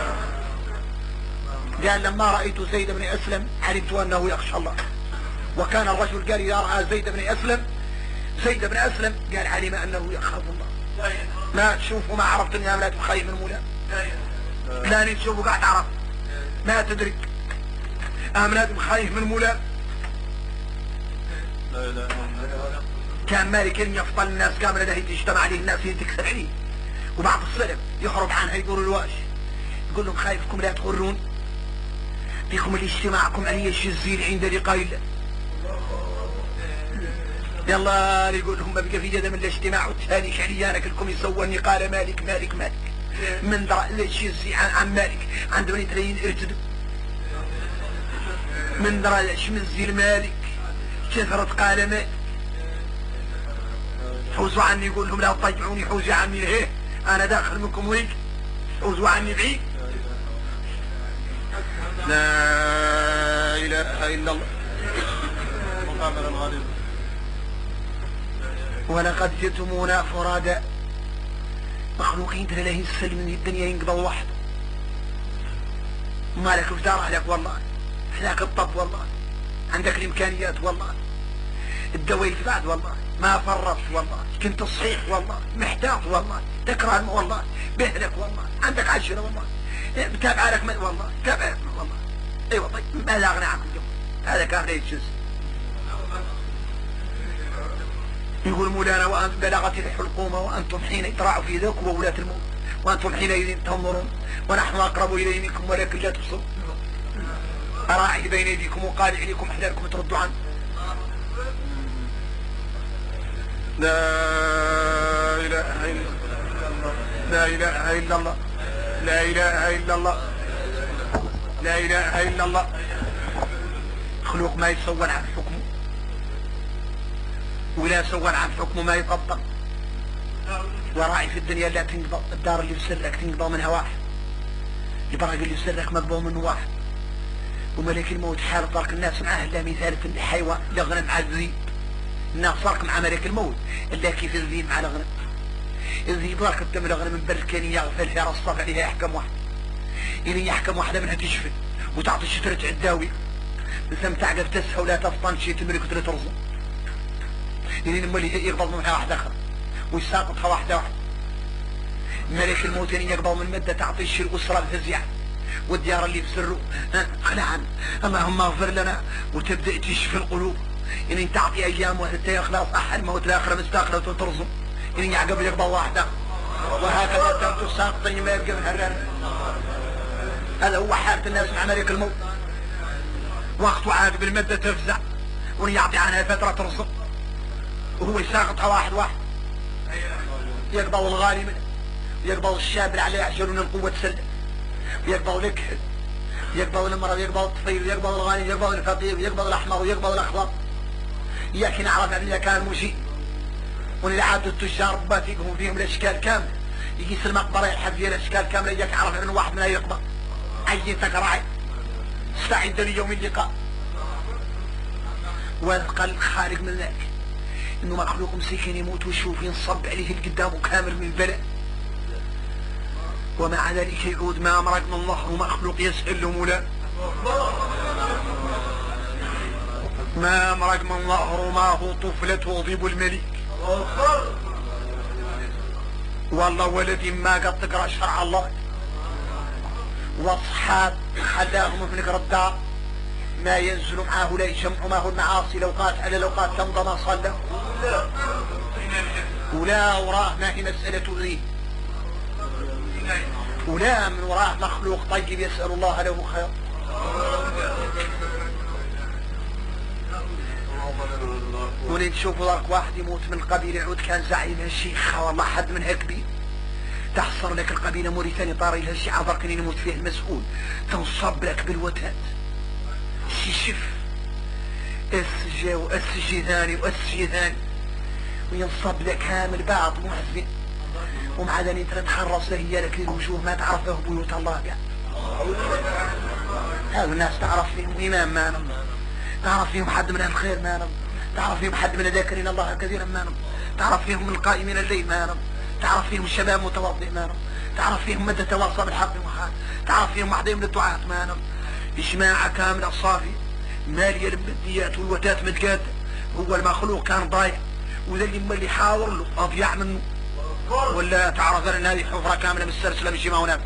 قال لما رأيت زيد بن أسلم علمت أنه يخشى الله. وكان الرجل قال إذا رأى زيد بن أسلم زيد بن أسلم قال علم أنه يخاف الله. ما تشوفوا ما عرفت أني لا تخايف من مولا لا تشوفوا قاعد عرف ما تدرك أمناد خايف من مولا. كان مالك ان يفضل الناس كاملة له تجتمع عليه الناس تكسر عليه وبعض السلف يخرج عنها يقول الواش يقول لهم خايفكم لا تغرون فيكم الاجتماعكم علي الشزيل عند لقاء الله. يلا يقول لهم ما بقى في جدا من الاجتماع والتالي شعريانك لكم يسوني قال مالك مالك مالك من درع الشزي عن, عن مالك عند بني ترين ارتدوا من درع شمزي المالك كثرت قال مالك حوزوا عني يقول لهم لا تضيعوني حوزوا عني ليه انا داخل منكم ويك حوزوا عني بعيد. لا اله الا الله. ولقد جئتمونا فرادا مخلوقين ترى له السلم من الدنيا ينقضوا وحده مالك في دار اهلك والله هذاك الطب والله عندك الامكانيات والله الدويت بعد والله ما فرطت والله كنت صحيح والله محتاط والله تكره الم والله بهلك والله عندك عشرة والله بتابع لك والله تابع والله اي والله ماذا اغنى عنكم هذا كان ليس جزء. يقول مولانا وأن بلغت الحلقومة وأنتم حين تراعوا في ذاك وولاة الموت وأنتم حينئذ تنظرون ونحن أقرب إليه منكم ولكن لا تبصرون. أراعي بين يديكم وقال إليكم أحلالكم تردوا عنه. لا إله إلا الله لا إله إلا الله لا إله إلا الله لا إله إلا الله. خلوق ما يتصور عن حكمه ولا يتصور عن حكمه ما يطبق. وراعي في الدنيا لا تنقضى، الدار اللي بسرك تنقضى منها واحد، البرق اللي بسرك مقضى منه واحد. وملك الموت حال طرق الناس معاه لا مثال في الحيوان لغنم مع الذيب. الناس فرق مع ملك الموت الا كيف الذيب مع الغنم. الذيب راك قدام الغنم من بركان يغفل فيها الصف عليها يحكم واحد، إلي يحكم واحدة منها تشفل وتعطي شترة عداوي من ثم تعقب تسحى ولا تفطن شي تملك وترى ترزم. إلي لما يقبض منها واحدة أخرى ويساقطها واحدة واحدة. ملك الموت يعني يقبض من مدة تعطي الشر أسرة الفزيع والديار اللي بسره خلعا اللهم اغفر لنا وتبدأ تشفي القلوب. يعني تعطي أيام وحتى يخلص أحد الموت الآخرة مستاقلة وترزم. يعني يعقب يقبض واحدة وهكذا تم تساقطين ما يبقى من هران. هذا هو حالة الناس مع ملك الموت. وقته عاد بالمدة تفزع ويعطي عنها فترة ترزق وهو يساقطها واحد واحد. يقبض الغالي منه ويقبض الشاب اللي عليه يعجلون القوة تسلم ويقبض الكحل ويقبض المرض ويقبض الطفيل ويقبض الغني ويقبض الفقير ويقبض الأحمر ويقبض الأخضر. ياكي نعرف أن كان مشي واللي عاد التجار باتيقهم فيهم الأشكال كاملة. يجيس المقبرة يلحق فيها الأشكال كاملة ياك عرف أن واحد منها يقبض. عيتك راعي استعد ليوم اللقاء. وقال الخارج من ذلك انه مخلوق مسكين يموت ويشوف ينصب عليه القدام كامل من البلاء ومع ذلك يعود ما امرق من ظهره مخلوق يسأل له مولا ما امرق من ظهره ما هو طفلة وضيب الملك. والله ولدي ما قد تقرأ شرع الله واصحاب خلاهم في نقر الدار ما ينزل معاه لا يجمع معه المعاصي لو قات على لو قات تمضى ما صلى ولا وراه ما هي مسألة ذي ولا من وراه مخلوق طيب يسأل الله له خير. ونشوف ذاك واحد يموت من القبيلة يعود كان زعيم الشيخ والله حد منها كبير تحصر لك القبيلة موريتاني طاري لها شي عبر كان يموت فيه المسؤول تنصب لك بالوتات شي شف اس جا واس جي ثاني واس جي ثاني وينصب لك كامل بعض محزن ومع ذلك انت تخرص هي لك الوجوه ما تعرفه بيوت الله قاعد. هذا الناس تعرف فيهم امام ما نم تعرف فيهم حد من الخير ما نم تعرف فيهم حد من ذاكرين الله كثيرا ما نم تعرف فيهم من القائمين الليل ما نم تعرف فيهم الشباب متواضع ما نم تعرف فيهم مدى تواصل بالحق والخير تعرف فيهم واحدين من الدعاة ما نم اجماعة كاملة صافي مالية الماديات والوتات متقادة. هو المخلوق كان ضايع وذا اللي اللي حاور له اضيع منه ولا تعرف ان هذه حفرة كاملة مسترسلة بشي ما هناك.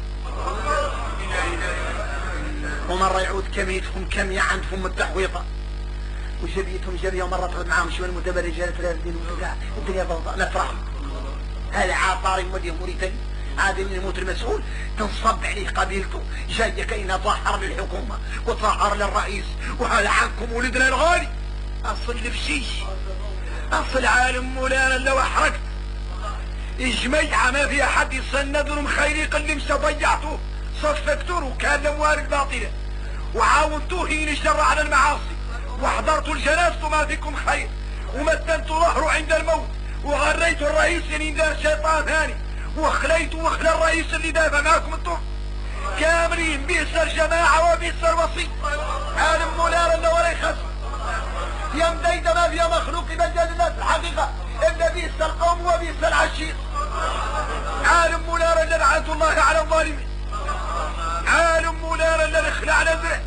ومرة يعود كميتهم كمية عندهم التحويطة وجبيتهم جبية ومرة تقعد معاهم شوية المتبرجات ثلاث دين ولا الدنيا ضوضاء لا تفرح. هذا عاطاري موديه موريتاني عادي من يموت المسؤول تنصب عليه قبيلته جاية كأنها تظهر للحكومة وتظهر للرئيس وهذا عنكم ولدنا الغالي اصل لفشيش اصل عالم مولانا لو احرقت اجميعة ما فيها حد يسند لهم خيريق اللي مشى ضيعتوه صفقتوه وكان لموارد باطلة وعاونتوه ينشر على المعاصي وحضرتوا الجنازة وما فيكم خير ومدنتوا ظهره عند الموت وغريتوا الرئيس اللي دار شيطان ثاني وخليتوا وخلى الرئيس اللي دافع معكم انتم كاملين بئس الجماعة وبئس الوصي. عالم مولانا اللي ولا يخس يا مديدة ما فيها مخلوق يبدل الناس الحقيقة إلا بئس القوم وبئس العشير. عالم مولانا اللي لعنة الله على الظالمين عالم مولانا اللي خلع نزره.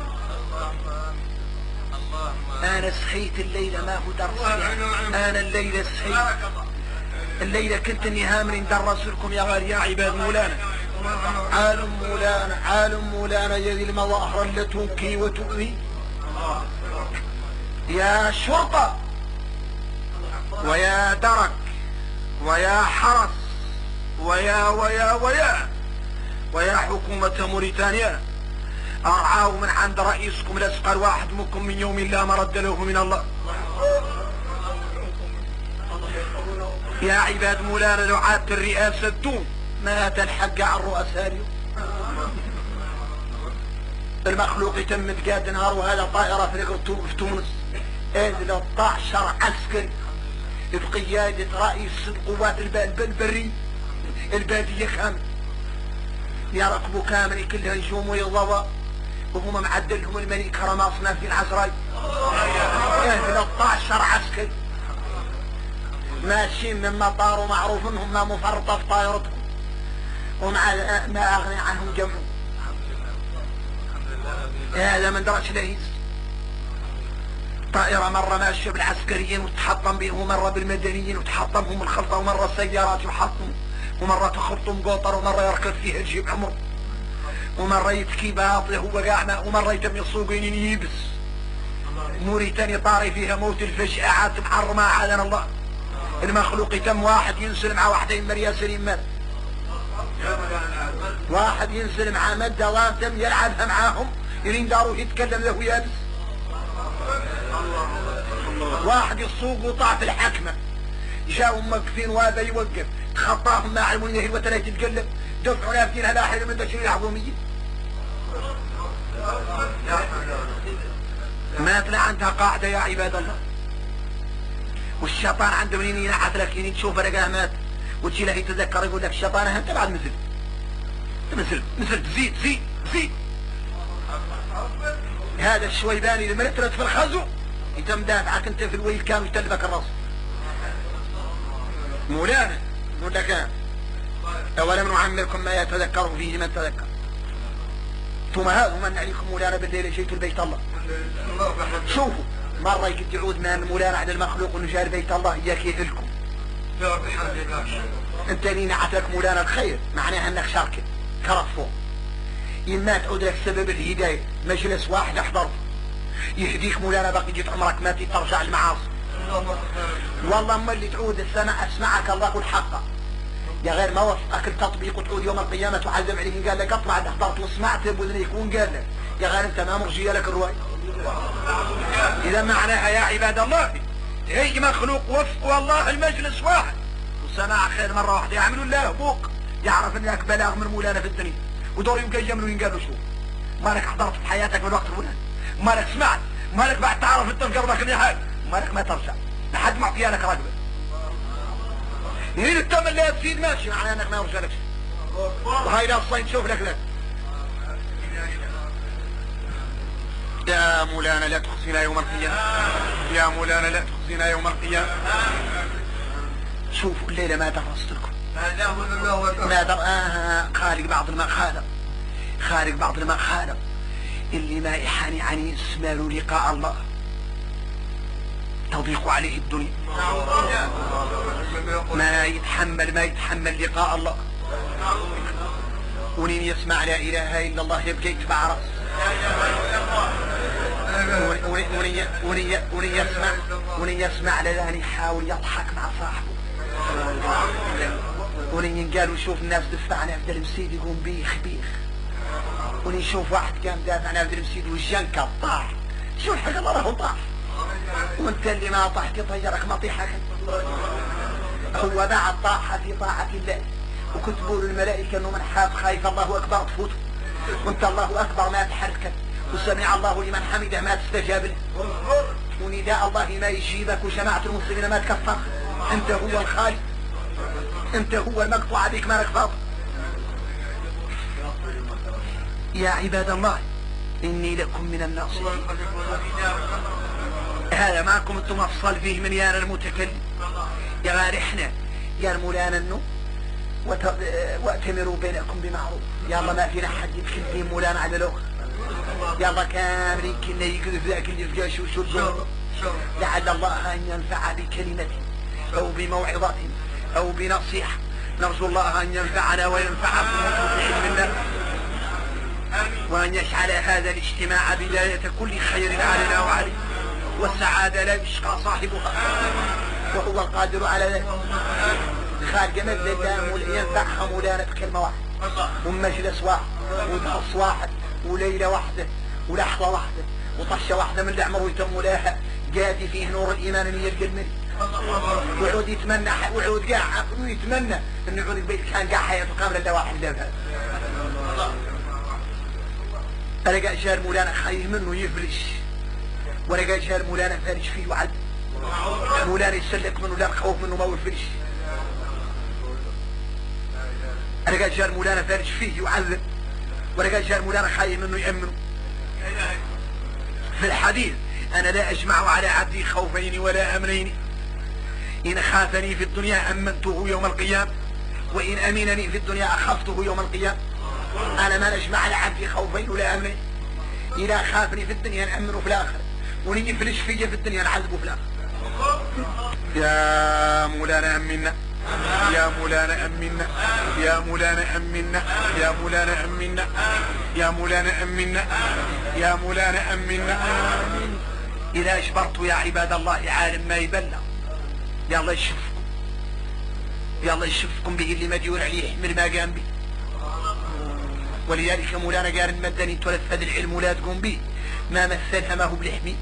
انا صحيت الليلة ما هو درس انا الليلة صحيت الليلة كنت اني هامر ندرس لكم يا غالي يا عباد مولانا. عالم مولانا عالم مولانا يدي المظاهر اللي تنكي وتؤذي يا شرطة ويا درك ويا حرس ويا ويا ويا ويا حكومة موريتانيا، أرعاه من عند رئيسكم لسقى الواحد منكم من يوم لا مرد له من الله. يا عباد مولانا لو عادت الرئاسة الدوم ما تلحق على الرؤساء اليوم. المخلوق يتم تقاد نهار وهذا طائرة في تونس ثلاثة عشر عسكري بقيادة رئيس القوات البرية البادية كامل يركبوا كامل كلها نجوم ويضوى وهم معدل لهم الملك رماصنا في العزراء. ثلاثة عشر عسكري ماشيين من مطار ومعروف انهم ما مفرطة في طائرتهم ومع ما اغني عنهم جمعوا. هذا من درجة لهيز. طائرة مرة ماشية بالعسكريين وتحطم بهم ومرة بالمدنيين وتحطمهم الخلطة ومرة سيارات يحطم ومرة تخرطهم قطر ومرة يركض فيها الجيب عمر ومرة يتكي باطل هو قاعنا ومرة يتم يسوقين يبس. موريتانيا طاري فيها موت الفجأة عاد محرمة عادنا الله. المخلوق يتم واحد ينزل مع واحدين مريا سليم مات، واحد ينزل مع مدة واتم يلعبها معاهم يرين دارو يتكلم له يابس، واحد يسوق وطاع في الحكمة جاهم موقفين وهذا يوقف تخطاهم ما علموا انه الوتر يتقلب دفعوا لافتينها لا حين من تشريع العظومية. ما طلع عندها قاعدة يا عباد الله. والشيطان عنده منين ينعت لك ينين تشوف رقاه مات وتجي له يتذكر يقول لك الشيطان انت بعد مثل مثل مثل تزيد زيد زيد. هذا الشويباني لما نترد في الخزو يتم دافعك انت في الويل كان ويتلبك الراس. مولانا يقول لك اولم نعمركم ما يتذكر فيه من تذكر. ثم هذا من عليكم مولانا بالليل جيتوا البيت الله. شوفوا مرة يقد يعود من مولانا عند المخلوق انه جاء بيت الله اياك يهلكم. انت اللي نعتلك مولانا الخير معناها انك شاركت كرفو. إما تعود لك سبب الهداية مجلس واحد احضرت يهديك مولانا باقي جيت عمرك ما ترجع المعاصي. والله اما اللي تعود السمع اسمعك الله الحق يا غير ما وفقك التطبيق وتعود يوم القيامة تعذب عليه. قال لك اطلع حضرت وسمعت بوذنيك وقال لك يا غير انت ما مرجية لك الرواية. اذا معناها يا عباد الله هي مخلوق وفق والله المجلس واحد وسماع خير مرة واحدة يعملوا الله بوق يعرف انك بلاغ من مولانا في الدنيا ودور يبقى يجملوا ينقالوا شو مالك حضرت في حياتك من وقت فلان مالك سمعت مالك بعد تعرف انت في قلبك اني حاجة مالك ما ترجع لحد ما اعطيانك رقبة مين التم اللي تسيد ماشي معناه انك ما يرجع لك وهاي لا الصين تشوف لك لك. يا مولانا لا تخزينا يوم القيامة يا مولانا لا تخزينا يوم القيامة. شوفوا الليلة ما درست لكم ما در... آه خارج بعض المخالق خارج بعض المخالق اللي ما يحاني عن اسماله لقاء الله تضيق عليه الدنيا ما يتحمل ما يتحمل لقاء الله. ونين يسمع لا اله الا الله يبقى يتبع راس ونين يسمع ونين يسمع لذان يحاول يضحك مع صاحبه ونين قالوا شوف الناس دفعنا عبد المسيد يقوم بيخ بيخ ونشوف واحد كان دافع عن عبد المسيد والجنكة طاح شو الحق الله راهو طاح وانت اللي ما طحت يطيرك مطيحك. هو بعد طاح في طاعة الله وكتبوا للملائكة انه من حاف خايف الله اكبر تفوت وانت الله اكبر ما تحركك وسمع الله لمن حمده ما تستجاب له ونداء الله ما يجيبك وجماعة المسلمين ما تكفر. انت هو الخالق انت هو المقطوع بك ما نكفر. يا عباد الله اني لكم من الناصحين. هذا معكم انتم افصل فيه من يانا المتكلم يا غير احنا يا مولانا انه واتمروا بينكم بمعروف. يلا ما فينا حد يدخل فيه مولانا على الاخر يلا كامل كنا يقذف ذاك اللي في شو شو الجهر لعل الله ان ينفع بكلمته او بموعظة او بنصيحة. نرجو الله ان ينفعنا وينفعكم في علم الله وان يجعل هذا الاجتماع بداية كل خير علينا وعليه والسعادة لا يشقى صاحبها وهو القادر على ذلك. خالق مد اللام والعين ذبحها مولانا بكلمة واحدة ومجلس واحد ودرس واحد وليلة واحدة ولحظة واحدة وطشة واحدة من اللي عمره يتم لها قادي فيه نور الإيمان أن يلقى الملك وعود يتمنى وعود قاع عقله يتمنى أن يعود البيت كان قاع حياته كاملة إلا واحد لها أنا قاعد شهر مولانا خايف منه يفلش وأنا قاعد شهر مولانا فارش فيه وعد مولانا يسلك منه لا خوف منه ما يفلش أنا قاعد شهر مولانا فارش فيه وعذب وأنا قاعد شهر مولانا خايف منه يأمنه في الحديث أنا لا أجمع على عبدي خوفين ولا أمنين إن خافني في الدنيا أمنته يوم القيامة وإن أمنني في الدنيا أخفته يوم القيامة أنا ما نجمع على عبدي خوفين ولا أمنين إذا خافني في الدنيا نأمنه في الآخر ونيجي فلش فيا في الدنيا نعذبه في الآخر يا مولانا أمنا يا مولانا أمنا يا مولانا أمنا يا مولانا أمنا يا مولانا أمنا يا مولانا أمنا إذا أجبرت يا عباد الله عالم ما يبلغ يا الله يشفكم يا الله يشفكم به اللي مديون عليه يحمل ما قام به ولذلك مولانا قال المدني تلف هذا العلم ولا تقوم به ما مثلها ما هو بالحميد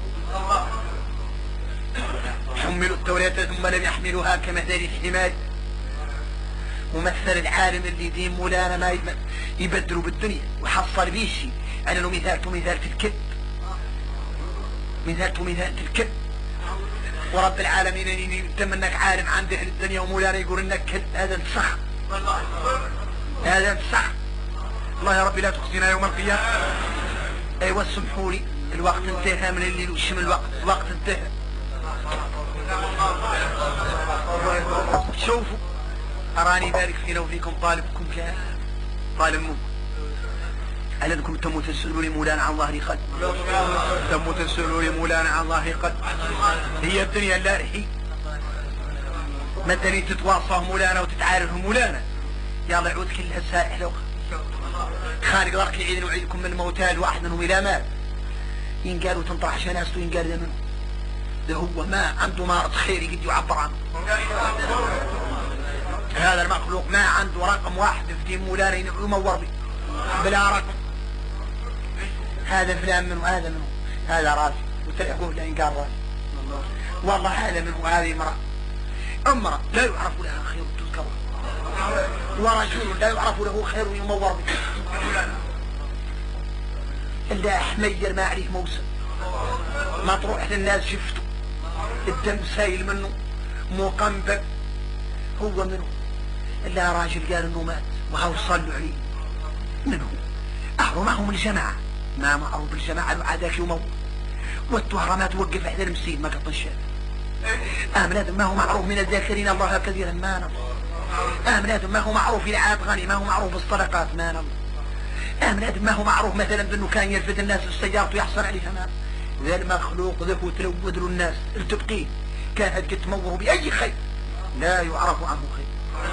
حملوا التوراة ثم لم يحملوها كمثل الحمار ومثل العالم اللي دين مولانا ما يبدلوا بالدنيا وحصل بيه شيء أنا له مثالته مثالة الكذب مثالته مثالة الكذب ورب العالمين ان يتم انك عالم عند اهل الدنيا ومولانا يقول انك كذب هذا صح هذا صح الله يا ربي لا تخزينا يوم القيامة ايوه سمحوا لي الوقت انتهى من الليل وشم الوقت الوقت انتهى شوفوا أراني بارك فينا وفيكم طالبكم كان طالب منكم هل أنكم تموا تسألوا لي مولانا عن ظهري قد تموا تسألوا لي مولانا عن ظهري قد هي الدنيا لا رحي متى تتواصى مولانا وتتعارف مولانا يا الله يعود كلها سائح لو خالق ضرك يعيد ويعيدكم من الموتى الواحد منهم إلى مال ينقالوا تنطرح شناسته ينقال ذا منه ده هو ما عنده مرض خيري قد يعبر عنه هذا المخلوق ما عنده رقم واحد في دين مولانا يمور به بلا رقم هذا فلان منه هذا منه هذا راسي وتلقوه لا ينقال راسي والله هذا منه هذه امرأة امرأة لا يعرف لها خير تذكره ورجل لا يعرف له خير يمور به إلا حمير ما عليه موسى ما تروح للناس شفته الدم سايل منه مقنبب هو منه إلا راجل قال انه مات وهو صلوا عليه منه أهو ما هم الجماعة ما معروف بالجماعة العاداك يموت والتهرة ما توقف احدى المسيد ما قط الشارع أمناد ما هو معروف من الذاكرين الله كثيرا ما نظر أمناد ما هو معروف العاب غني ما هو معروف بالصدقات ما نظر أمناد ما هو معروف مثلا بأنه كان يلفت الناس بالسيارة ويحصل عليها ما ذا المخلوق ذاك تلود له الناس التبقيه كانت تمور بأي خير لا يعرف عنه خير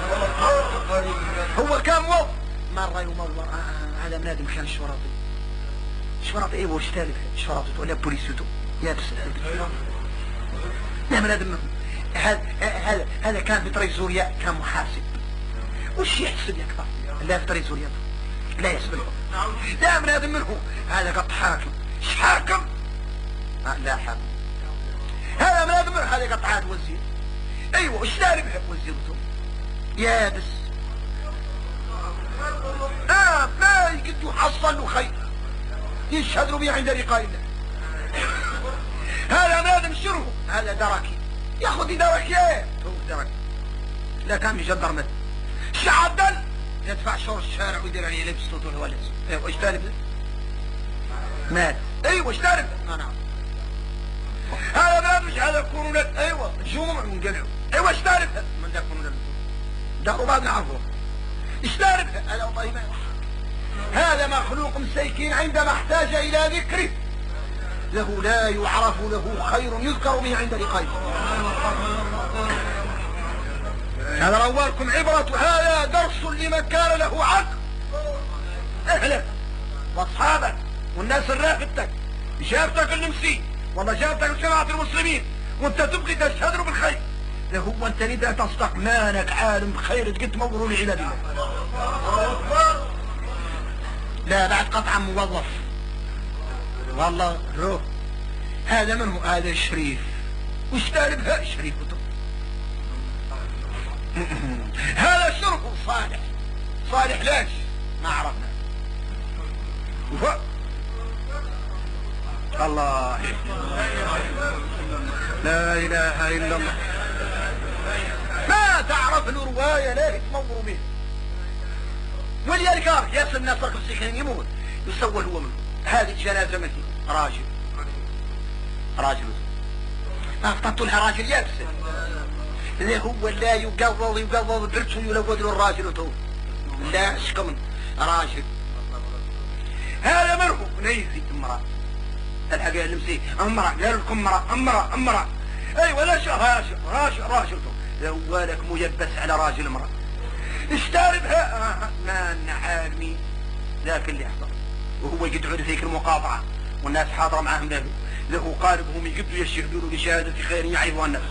هو كان موظف مرة يمور على منادم كان الشرطي الشرطي ايه وش تالف الشرطي ولا بوليسيتو يا تسأل لا منادم منهم هذا هذا هذا كان في طريق سوريا كان محاسب وش يحسب يكثر لا في طريق سوريا لا يحسب لا منادم منه هذا قط حاكم ايش حاكم آه لا حاكم هذا منادم منه هذا قط عاد وزير ايوه وش تالف وزيرته يا بس آه ما يقد يحصل له خير يشهد له بيه عند لقاء الله هذا نادم شره هذا دركي ياخذ دركي ايه هو دركي لا كان بجدر شعدل يدفع شور الشارع ويدير عليه لبس طول هو لبس ايوه ايش تالف مات ايوه ايش تالف انا هذا نادم مش هذا كورونات ايوه جمع منقلعوا ايوه ايش تالف من ذاك كورونات داروا بعض نعرفه ايش تالف هذا والله ما هذا مخلوق مسيكين عندما احتاج الى ذكره له لا يعرف له خير يذكر به عند لقائه هذا روالكم عبرة هذا درس لمن كان له عقل اهلك واصحابك والناس الرافدتك جابتك المسي والله جابتك جماعة المسلمين وانت تبقي تشهد له بالخير ده هو انت لا تصدق مانك عالم بخير قد مبرور لعباد الله. لا بعد قطعا موظف والله روح. هذا من هو؟ هذا الشريف. وش تالبها الشريف؟ هذا شرف صالح. صالح ليش ما عرفنا. وف... الله لا اله الا الله. ما تعرف له روايه ليه تمر به. ولذلك يصل الناس ركب السكين يموت يسول هو منه. هذه جنازه مثل راجل راجل افتطت لها راجل يابسه اللي هو لا يقوض يقوض درته يلود له الراجل تو لا اشكمن راجل. هذا مرهو نيزي امرأة الحقيقة المسي امرأة لا لكم امرأة امرأة امرأة ايوه لا راجل راجل راجل تو لوالك ميبس على راجل امرأة استاربها. آه ما عالمي ذاك اللي حصل وهو يقعد فيك المقاطعة والناس حاضرة معهم له له قاربهم يقبلوا يشهدوا لشهادة خير يعيبوا الناس.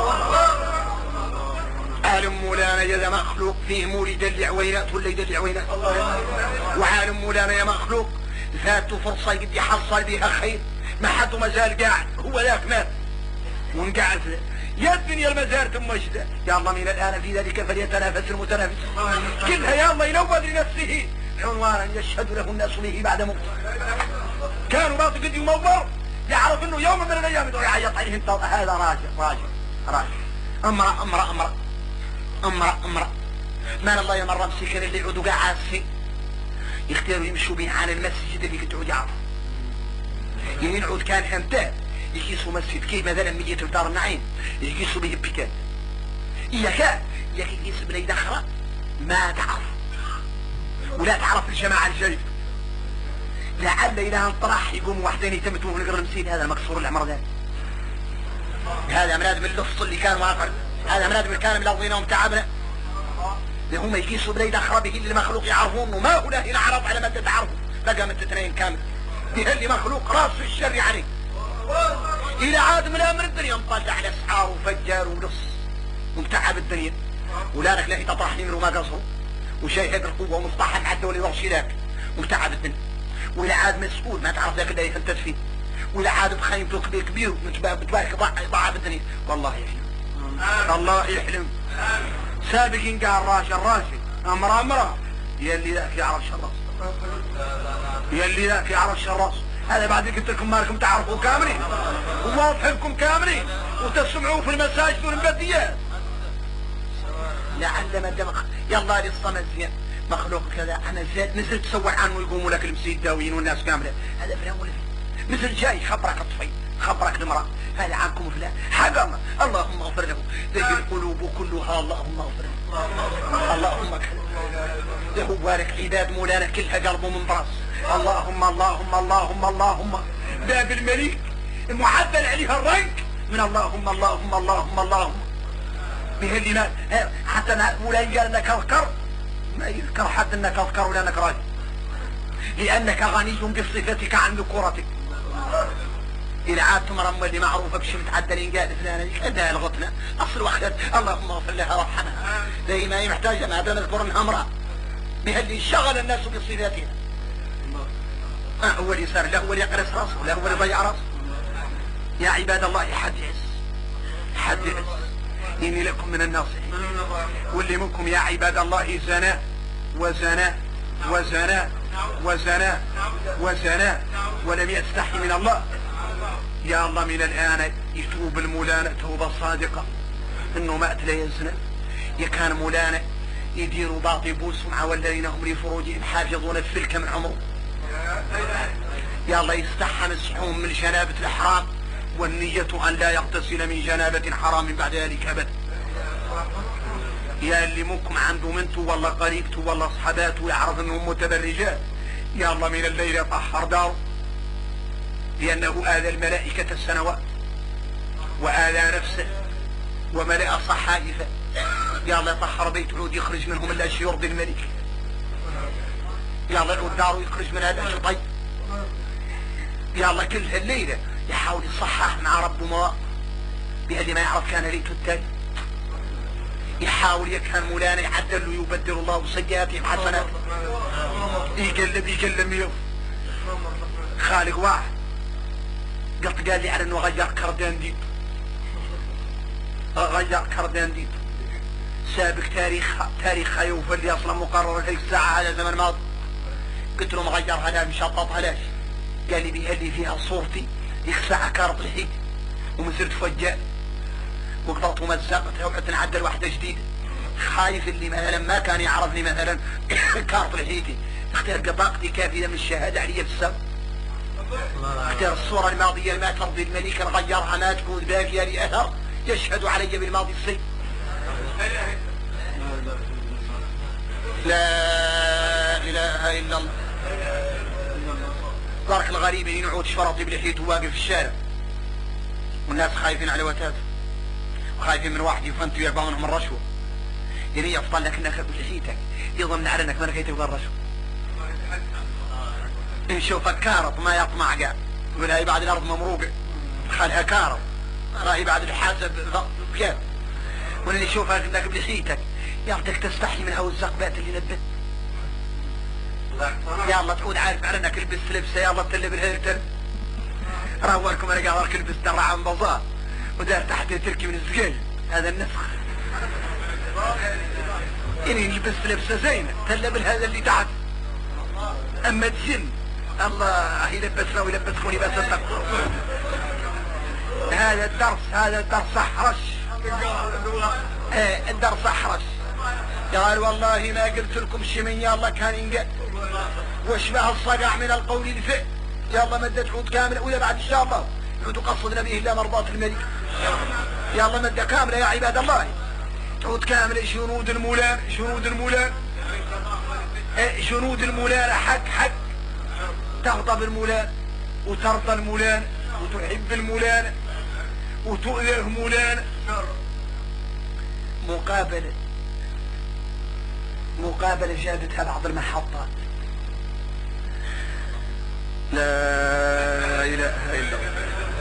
عالم مولانا يا مخلوق فيه مول يدلع عوينات ولا يدلع عوينات. وعالم مولانا يا مخلوق فاته فرصة يقد يحصل بها خير ما حد ما زال قاعد هو ذاك مات ونقعد يا الدنيا المزار ثم اجده. يا الله من الآن في ذلك فليتنافس المتنافس. كلها يا الله ينوض لنفسه عنوانا يشهد له الناس به بعد موت. كانوا باطل قد يمور يعرف انه يوم من الايام يدعو يعيط عليه انت هذا راجل راجل راجل امرأة امرأة امرأة امرأة امرأة. ما الله يمر مسكين اللي يعودوا قاعد عاسي يختاروا يمشوا به عن المسجد اللي كنت تعود يعرف. يعني العود كان حمتان يقيسوا مسجد كيف مثلا ميت في دار النعيم يقيسوا به بكان. إذا كان يقيس بني دخرة ما تعرف ولا تعرف الجماعة الجريف. لعل إلى أن طرح يقوم واحدين يتمتوا من غير المسجد. هذا مكسور العمر ذلك. هذا مناد من اللفظ اللي كان واقع. هذا مناد من كان ملغينهم تعبنا. هم يقيسوا بني دخرة به اللي مخلوق يعرفون وما هو له هنا عرف على مدة تعرفه بقى من اثنين كامل. به اللي مخلوق راس الشر عليه. إلى عاد من أمر الدنيا مطلع على أسعار وفجار ولص ومتعب الدنيا ولا لك لا يتطرح يمر وما قصره وشايف هذا القوة ومصطحن حتى ولي ورشي ذاك ومتعب الدنيا. وإلى عاد مسؤول ما تعرف ذاك اللي يفلتت فيه. وإلى عاد بخيمته كبير كبير ومتبارك ضعف الدنيا. والله يحلم الله يحلم. سابق قال راجل راجل امرأة امرأة يلي ذاك يعرف شراس يلي ذاك يعرف شراس. هذا بعد قلت لكم مالكم تعرفوا كاملين وواضحكم كاملين وتسمعوا في المساجد والمبديات. لعل ما دمخ يلا للصمد زين مخلوق كذا انا زاد نزلت تسوي عنه ويقوموا لك المسيد داويين والناس كامله. هذا فلان ولا مثل جاي خبرك الطفيل خبرك المرأة. هذا عنكم فلان حقا اللهم اغفر له. ذي القلوب كلها اللهم اغفر له اللهم كذا. هو لك عباد مولانا كلها قلبه من براس. اللهم اللهم اللهم اللهم باب الملك المعدل عليها الرنك من اللهم اللهم اللهم اللهم به اللي ما حتى مولاي قال انك اذكر ما يذكر حد انك اذكر ولا انك راجل لانك غني بصفتك عن ذكورتك. إذا عاد تمرم اللي معروفة بشي متعدلين قال فلانة كذا لغتنا أصل وحدة اللهم اغفر لها وارحمها. زي ما هي محتاجة ما نذكر انها امرأة بها اللي شغل الناس بصفاتها. آه هو اللي صار لا هو اللي يقرص راسه ولا هو اللي ضيع راسه. يا عباد الله حد يعز حد يعز. إني لكم من الناصحين واللي منكم يا عباد الله زنا وزنا وزنا وزنا وزنا ولم يستحي من الله. يا الله من الآن يتوب المولانا توبة صادقة انه مات لا يزنى. يا كان مولانا يديروا باطي بوسهم والذين هم لفروجهم حافظون الفلك من عمره. يا الله يستحى مسحوم من جنابة الحرام والنية ان لا يغتسل من جنابة حرام بعد ذلك ابدا. يا اللي منكم عنده منته والله قريبته والله اصحاباته يعرف انهم متبرجات. يا الله من الليل يطهر داره لأنه آذى الملائكة السنوات وآذى نفسه وملأ صحائفه. يا الله يطهر بيت عود يخرج منهم إلا شيء يرضي الملك. يا الله يعود داره يخرج من هذا شيء طيب. يا الله كل الليلة يحاول يصحح مع ربه مواقف بهذه ما يعرف كان ليته التالي يحاول يكهن مولانا يعدل له يبدل الله سيئاتهم حسنات، يقلب يقلب ميوف. خالق واحد قلت قال لي على انه غير كردان ديد، غير كردان ديد سابق تاريخ تاريخ يوفى اللي اصلا مقرر هيك الساعة هذا زمن ماضي. قلت له مغيرها لا مشططها لاش؟ قال لي بيهلي فيها صورتي يخسع كارط الحيد ومصرت فجاء وقطعت ومزقتها وقعدت نعدل واحدة جديدة. خايف اللي مثلا ما كان يعرفني مثلا كارط الحيدي اختار بطاقتي كافية من الشهادة علي بالسبب. اختار الصورة الماضية ما ترضي الملك نغيرها ما تكون باقية لأثر يشهد علي بالماضي السيء. لا اله الا الله. ظرك الغريب اللي نعود شرطي بلحيته واقف في الشارع والناس خايفين على وتاته وخايفين من واحد يفنتوا يربعوا منهم الرشوة. يعني يفضل لك انك بلحيتك يضمن على انك ما لقيت تبغى الرشوة. نشوفك كارط ما يطمع قاعد يقول هاي بعد الارض ممروقة خلها كارط راهي بعد الحاسب كيف. واللي يشوفك انك بلحيتك يعطيك تستحي من هاو الزقبات اللي نبت. يا الله تعود عارف على انك لبست لبسه يا الله تلب الهيرتل. راوركم انا قاعد لبس درع من بازار ودار تحت تركي من الزقاج هذا النسخ. اني لبست لبسه زينه تلب هذا اللي تحت. اما تجن الله يلبسنا ويلبسكم لباس التقوى. هذا الدرس هذا الدرس احرش. ايه الدرس احرش. قال والله ما قلت لكم شي من يلا كان ينقل واشبه الصقع من القول الفئ. يلا مدة عود كاملة ولا بعد ان شاء الله عود قصدنا به الا مرضات الملك. يلا مدة كاملة يا عباد الله عود كاملة. جنود المولان جنود المولان ايه جنود المولان حق حق تغضب المولان وترضى المولان وتحب المولان وتؤذيه مولان. مقابلة مقابلة جابتها بعض المحطات. لا إله إلا الله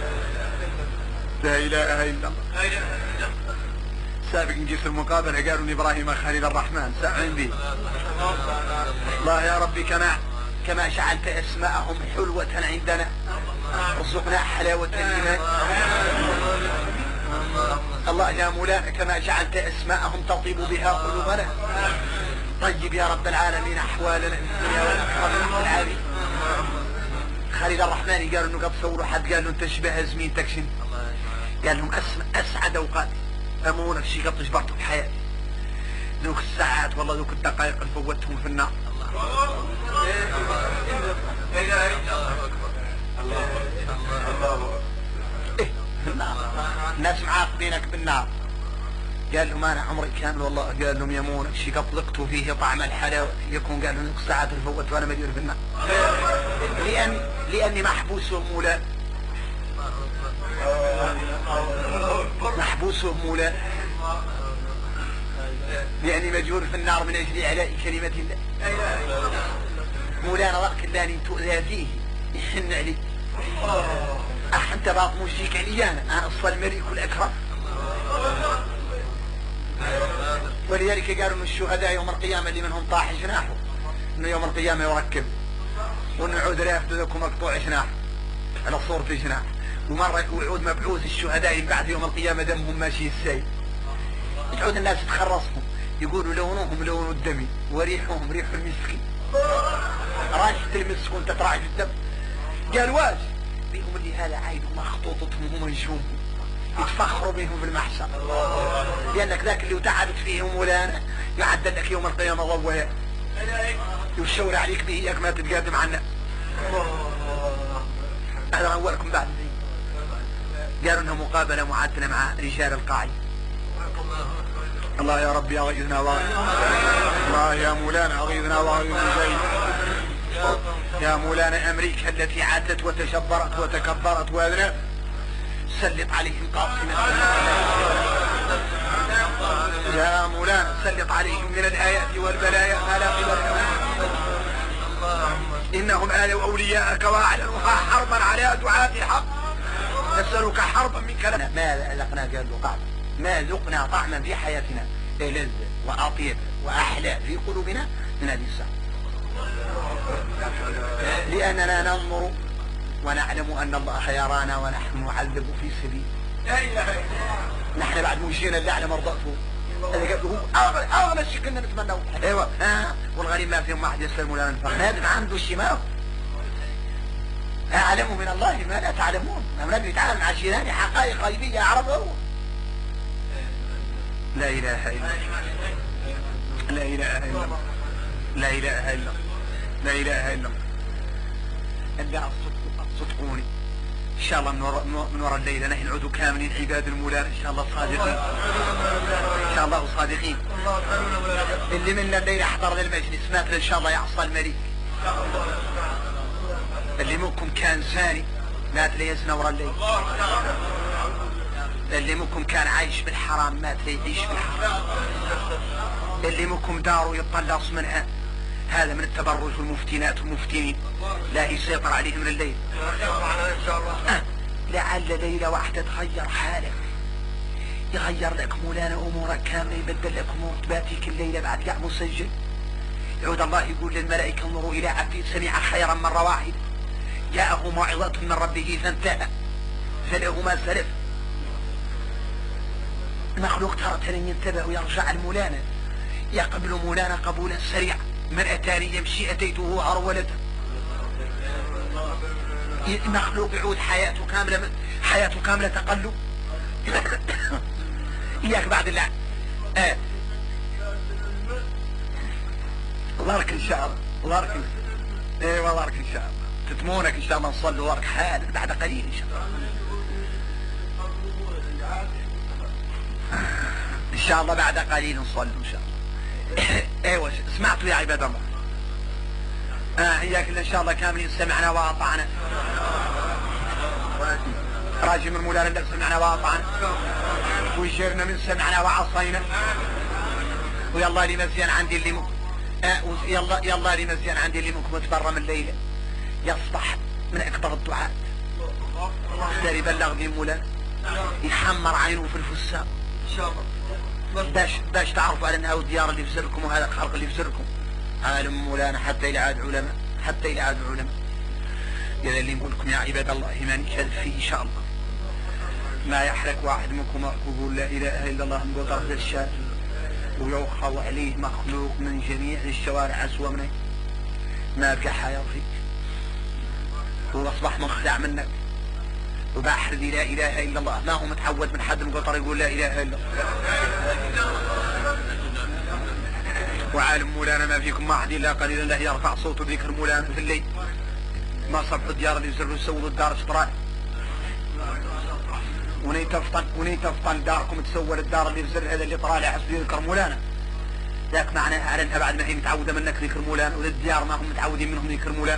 لا إله إلا الله. سابق نجي في المقابلة قالوا إبراهيم خليل الرحمن سامعين بي. الله يا ربي كما كما جعلت أسماءهم حلوة عندنا ارزقنا حلاوة الإيمان. الله يا مولانا كما جعلت أسماءهم تطيب بها قلوبنا. طيب يا رب العالمين أحوالنا في الدنيا والآخرة رب العالمين. خالد الرحمن قالوا انه قد صوروا حد قال له انت شبه زميلتك شنو؟ قال لهم اسعد اوقاتي امونك شي قد جبرته بحياتي. ذوك الساعات والله ذوك الدقائق اللي فوتهم في النار. إيه النار الناس معاقبينك بالنار. قال لهم انا عمري كامل والله قال لهم يمونك شي قد ذقت فيه طعم الحلاوه يكون قال لهم ذوك الساعات اللي فوت وانا مدير في النار. لأن لاني محبوس مولانا محبوس مولانا لاني مجهول في النار من اجل اعلاء كلمه الله. مولانا ذاك اللي تؤذى فيه يحن عليك. اح انت باط مشيك علي انا انا اصل الملك الاكرم. ولذلك قالوا ان الشهداء يوم القيامه اللي منهم طاح جناحه انه يوم القيامه يركب وانه يعود رافد ذاك مقطوع جناح على صورة جناح. ومره يعود مبعوث الشهداء بعد يوم القيامه دمهم ماشي السيل. تعود الناس تخرصهم يقولوا لونهم لون الدم وريحهم ريح المسك. راشة المسك وانت تراعي في الدم. قال واش بهم اللي هذا عايد مخطوطتهم ومنجومهم يتفخروا بهم في المحشر. لانك ذاك اللي تعبت فيهم مولانا يعدل لك يوم القيامه ضوياء يشاور عليك به اياك ما تتقدم عنا. هذا اولكم بعد ذي. قالوا انها مقابله معدله مع رجال القاعده. الله يا ربي اغيثنا واغيثنا. الله يا مولانا اغيثنا واغيثنا زين. يا مولانا امريكا التي عادت وتجبرت وتكبرت واذنت سلط عليهم قاصمة. يا مولانا سلط عليهم من الآيات والبلايا ما لا قبل لهم. إنهم آلوا أولياءك وأعلنوها حربا على دعاة الحق. نسألك حربا من كلام. ما ذقنا قال له طعما ما ذقنا طعما في حياتنا ألذ وأطيب وأحلى في قلوبنا من هذه الساعة، لأننا ننظر ونعلم أن الله يرانا ونحن نعذب في سبيل. نحن بعد مشينا اللي على مرضاته هذا قبله أغلى أغلى شيء كنا نتمناه. أيوة ها والغريب ما فيهم واحد يسلم لنا الفرق، ما عنده الشماغ. أعلم من الله ما لا تعلمون. النبي يتعامل مع شيراني حقائق غيبية يعرفه. لا إله إلا الله، لا إله إلا الله، لا إله إلا الله، لا إله إلا الله. إلا صدقوني إن شاء الله من وراء الليلة نحن نعود كاملين عباد المولان إن شاء الله صادقين، إن شاء الله صادقين. اللي منا الليلة حضر للمجلس مات إن شاء الله يعصى الملك. اللي منكم كان زاني مات ليزنى ورا الليل. اللي منكم كان عايش بالحرام مات ليعيش بالحرام. اللي منكم داره يطلص منها هذا من التبرج والمفتنات والمفتنين لا يسيطر عليهم من الليل. أه. لعل ليلة واحدة تغير حالك، يغير لك مولانا امورك كاملة، يبدل لك امور تباتيك الليلة بعد قاع مسجل. يعود الله يقول للملائكة انظروا الى عبد سمع خيرا مرة واحدة جاءه موعظة من ربه فانتهى فله ما سلف. المخلوق ترى ينتبه ويرجع المولانا، يقبل مولانا قبولا سريعا. من اتاني يمشي اتيته هرولة. المخلوق يعود حياته كاملة، حياته كاملة تقلب. اياك بعد الله. آه. الله لك ان شاء الله، الله لك ايه والله لك ان شاء الله تتمونك ان شاء الله نصلوا ورك حال بعد قليل ان شاء الله. ان شاء الله بعد قليل نصلوا ان شاء الله. ايوه سمعتوا يا عباد الله؟ اه اياك ان شاء الله كاملين سمعنا واطعنا. راجي من مولانا اللي سمعنا واطعنا ويجرنا من سمعنا وعصينا. ويلا لي مزيان عندي اللي مك... آه يلا يلا لي مزيان عندي اللي منكم تبرى من الليله يصبح من اكبر الدعاء. اختار يبلغ من مولانا يحمر عينه في الفساق ان شاء الله باش باش تعرفوا على انها الديار اللي في سركم وهذا الخلق اللي في سركم عالم مولانا حتى الى عاد علماء، حتى الى عاد علماء. هذا اللي نقول لكم يا عباد الله ما نكذب فيه ان شاء الله. ما يحرك واحد منكم يقول لا اله الا الله نقول طرف الشارع ويوخوا عليه مخلوق من جميع الشوارع اسوأ منه ما بقى حياة فيك. هو اصبح منخدع منك وبحر لا اله الا الله، ما هو متعود من حد مقطر يقول لا اله الا الله. وعالم مولانا ما فيكم ما احد الا قليلا لا يرفع صوته ذكر مولانا في الليل. ما صبحوا الديار اللي يزروا يسووا الدار شطران ونين تفطن ونين تفطن داركم تسول الدار اللي في هذا اللي طالع حسب يذكر مولانا. ذاك معناها على انها بعد ما هي متعوده منك ذكر مولانا وللديار ما هم متعودين منهم ذكر مولانا.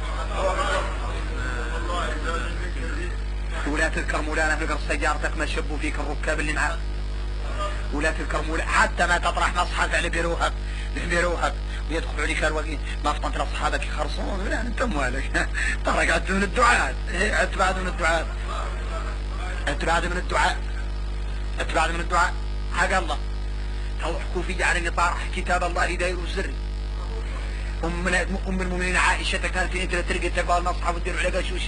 ولا تذكر مولانا في سيارتك ما شبوا فيك الركاب اللي معاك. ولا تذكر مولانا حتى ما تطرح مصحف على بيروحك بيروحك ويدخل عليك الوقت ما فطنت لاصحابك يخرصون. ولا انت موالك ترى قعدت من الدعاء، اتبعد من الدعاء، اتبعد من الدعاء، اتبعد من الدعاء حق الله. توحكوا في على اللي طارح كتاب الله داير السر. ام ام المؤمنين عائشه كانت انت ترقد تقبل المصحف وتدير على قشوش.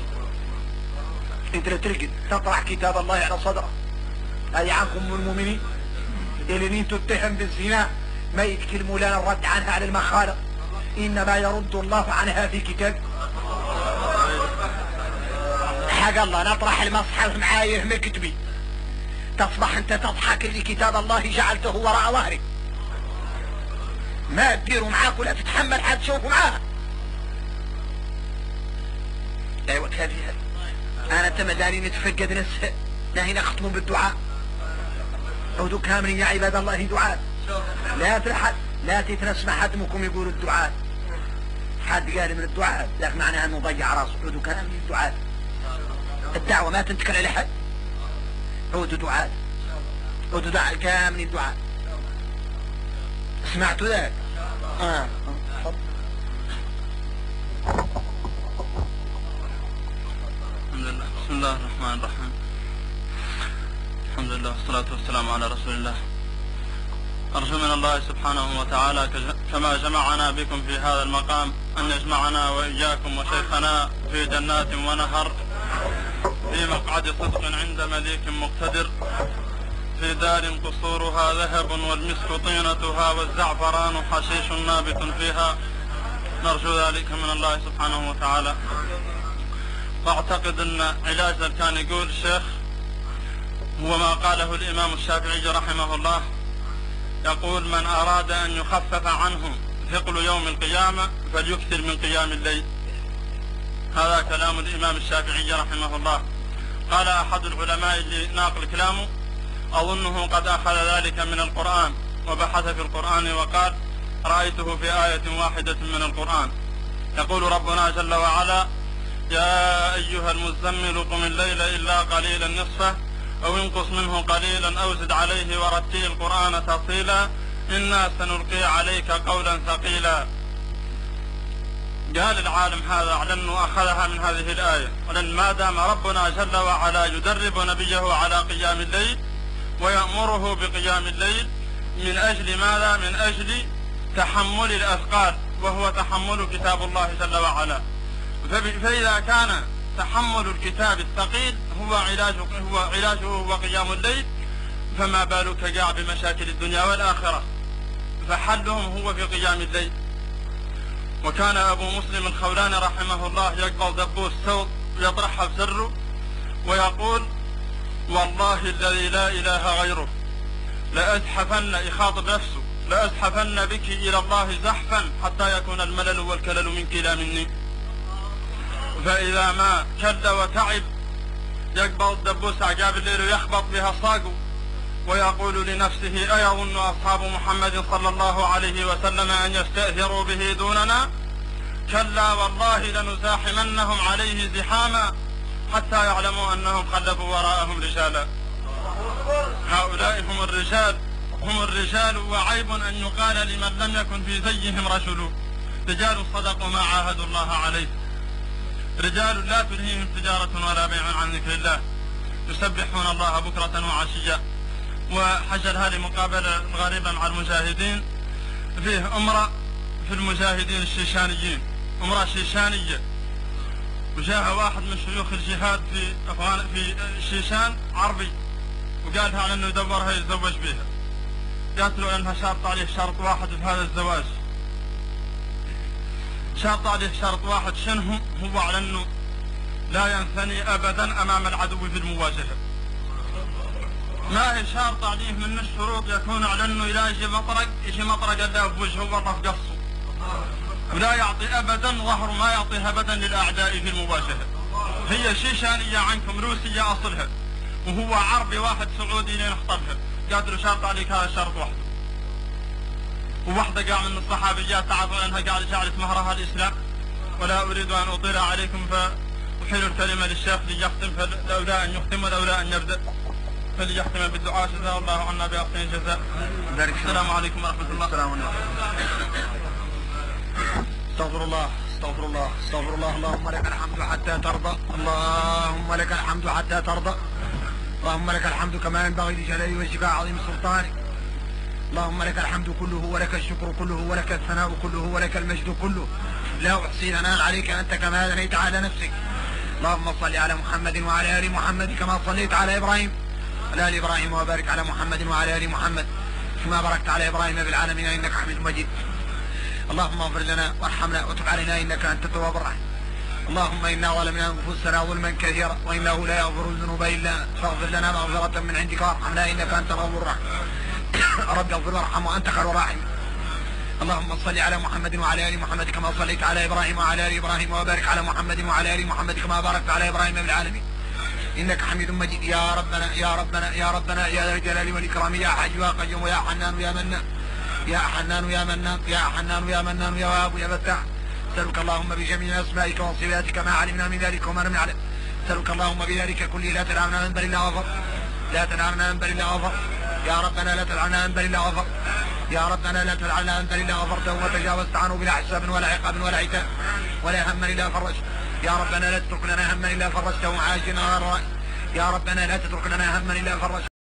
انت ترقد تطرح كتاب الله على صدرك. هاي عنكم ام المؤمنين اللي تتهم بالزنا ما يذكر مولانا الرد عنها على المخالق انما يرد الله عنها في كتاب حق الله. نطرح المصحف معايه مكتبي تصبح انت تضحك اللي كتاب الله جعلته وراء ظهري ما تديروا معاك ولا تتحمل حد تشوفوا معاها. ايوه هذه انا تمداني نتفقد نسه ناهي نختموا بالدعاء. عودوا كاملين يا عباد الله دعاء. لا تلحد لا تتنسمع حد منكم يقول الدعاء. حد قال من الدعاء ذاك معناها انه ضيع راسه. عودوا كاملين الدعاء. الدعوة ما تنتكل على حد. عودوا دعاء، عودوا دعاء كاملين دعاء. سمعتوا ذاك؟ اه بسم الله الرحمن الرحيم. الحمد لله والصلاة والسلام على رسول الله. أرجو من الله سبحانه وتعالى كما جمعنا بكم في هذا المقام أن يجمعنا وإياكم وشيخنا في جنات ونهر في مقعد صدق عند مليك مقتدر في دار قصورها ذهب والمسك طينتها والزعفران حشيش نابت فيها. نرجو ذلك من الله سبحانه وتعالى. واعتقد أن علاج كان يقول الشيخ هو ما قاله الإمام الشافعي رحمه الله، يقول: من أراد أن يخفف عنه ثقل يوم القيامة فليكثر من قيام الليل. هذا كلام الإمام الشافعي رحمه الله. قال أحد العلماء اللي ناقل كلامه: أظنه قد أخذ ذلك من القرآن وبحث في القرآن وقال: رأيته في آية واحدة من القرآن. يقول ربنا جل وعلا: يا أيها المزمل قم الليل إلا قليلا نصفه أو انقص منه قليلا أو زد عليه ورتل القرآن ترتيلا إنا سنلقي عليك قولا ثقيلا. قال العالم هذا على أنه أخذها من هذه الآية، ولأن ما دام ربنا جل وعلا يدرب نبيه على قيام الليل ويأمره بقيام الليل من أجل ماذا؟ من أجل تحمل الأثقال، وهو تحمل كتاب الله جل وعلا. فإذا كان تحمل الكتاب الثقيل هو علاجه هو علاجه هو قيام الليل، فما بالك قاع بمشاكل الدنيا والآخرة، فحلهم هو في قيام الليل. وكان أبو مسلم الخولاني رحمه الله يقبل دبوس صوت ويطرحها في سره ويقول: والله الذي لا إله غيره لأزحفن، يخاطب نفسه، لأزحفن بك إلى الله زحفا حتى يكون الملل والكلل منك لا مني. فإذا ما كد وتعب يقبل الدبوس عقاب الليل ويخبط بها صاقه ويقول لنفسه: أيظن أصحاب محمد صلى الله عليه وسلم أن يستأثروا به دوننا؟ كلا والله لنزاحمنهم عليه زحاما حتى يعلموا أنهم خلفوا وراءهم رجالا. هؤلاء هم الرجال، هم الرجال، وعيب أن يقال لمن لم يكن في زيهم رجل. رجال صدقوا ما عاهدوا الله عليه، رجال لا تلهيهم تجارة ولا بيع عن ذكر الله، يسبحون الله بكرة وعشيا. وحجلها لمقابلة غريبة مع المجاهدين، فيه أمرأة في المجاهدين الشيشانيين، امرأة شيشانية، وجاء واحد من شيوخ الجهاد في أفغان في الشيشان عربي وقالها على أنه يدورها يتزوج بها. قالت له أنها شرط عليه شرط واحد في هذا الزواج، شرط عليه شرط واحد. شنو هو؟ على أنه لا ينثني أبدا أمام العدو في المواجهة. ما هي شرط عليه من الشروط يكون على أنه لا يجي مطرق، يجي مطرق الله في وجهه والله في قصه، ولا يعطي أبدا ظهر، ما يعطيها أبدا للأعداء في المواجهة. هي شيشانية عنكم، روسية أصلها، وهو عربي واحد سعودي لين اختارها. قالت له شرط عليك هذا الشرط وحده. وواحدة قاع من الصحابيات تعرفون أنها قاعدة جعلت مهرها الإسلام. ولا أريد أن أطيل عليكم فأحيل الكلمة للشيخ ليختم، فلولا أن يختم ولولا أن يبدأ فليختم بالدعاء. جزاه الله عنا بأحسن جزاء. السلام عليكم ورحمة الله. السلام عليكم. استغفر الله استغفر الله استغفر الله. اللهم لك الحمد حتى ترضى، اللهم لك الحمد حتى ترضى، اللهم لك الحمد كما ينبغي لجلال وجهك عظيم سلطانك. اللهم لك الحمد كله ولك الشكر كله ولك الثناء كله ولك المجد كله، لا أحصي ثناء عليك أنت كما أثنيت على نفسك. اللهم صل على محمد وعلى آل محمد كما صليت على إبراهيم وعلى آل إبراهيم، وبارك على محمد وعلى آل محمد كما باركت على إبراهيم في العالمين إنك حميد مجيد. اللهم اغفر لنا وارحمنا وتب علينا إنك أنت التواب الرحيم. اللهم إنا ظلمنا أنفسنا ظلما كثيرا وإنه لا يغفر الذنوب إلا أنت، فاغفر لنا مغفرة من عندك وارحمنا إنك أنت الغفور الرحيم. رب اغفر وارحم وأنت خير الراحمين. اللهم صل على محمد وعلى آل محمد كما صليت على إبراهيم وعلى آل إبراهيم، وبارك على محمد وعلى آل محمد كما باركت على إبراهيم في العالمين إنك حميد مجيد. يا ربنا يا ربنا يا ربنا يا ذا الجلال والإكرام، يا حي يا قيوم يا حنان يا منان، يا حنان يا منان، يا حنان يا منان، يا وهاب يا فتاح. أسألك اللهم بجميع أسمائك وصفاتك ما علمنا من ذلك وما لم نعلم. أسألك اللهم بذلك كله لا تدعنا من بل إلا غفر، لا تدعنا من بل إلا غفر. يا ربنا لا تدعنا من بل إلا غفر، يا ربنا لا تدعنا من بل إلا غفرته وتجاوزت عنه بلا حساب ولا عقاب ولا عتاب ولا هم إلا فرجت. يا ربنا لا تترك لنا هما إلا فرجته عاجلا غير رائع. يا ربنا لا تترك لنا هما إلا فرجته.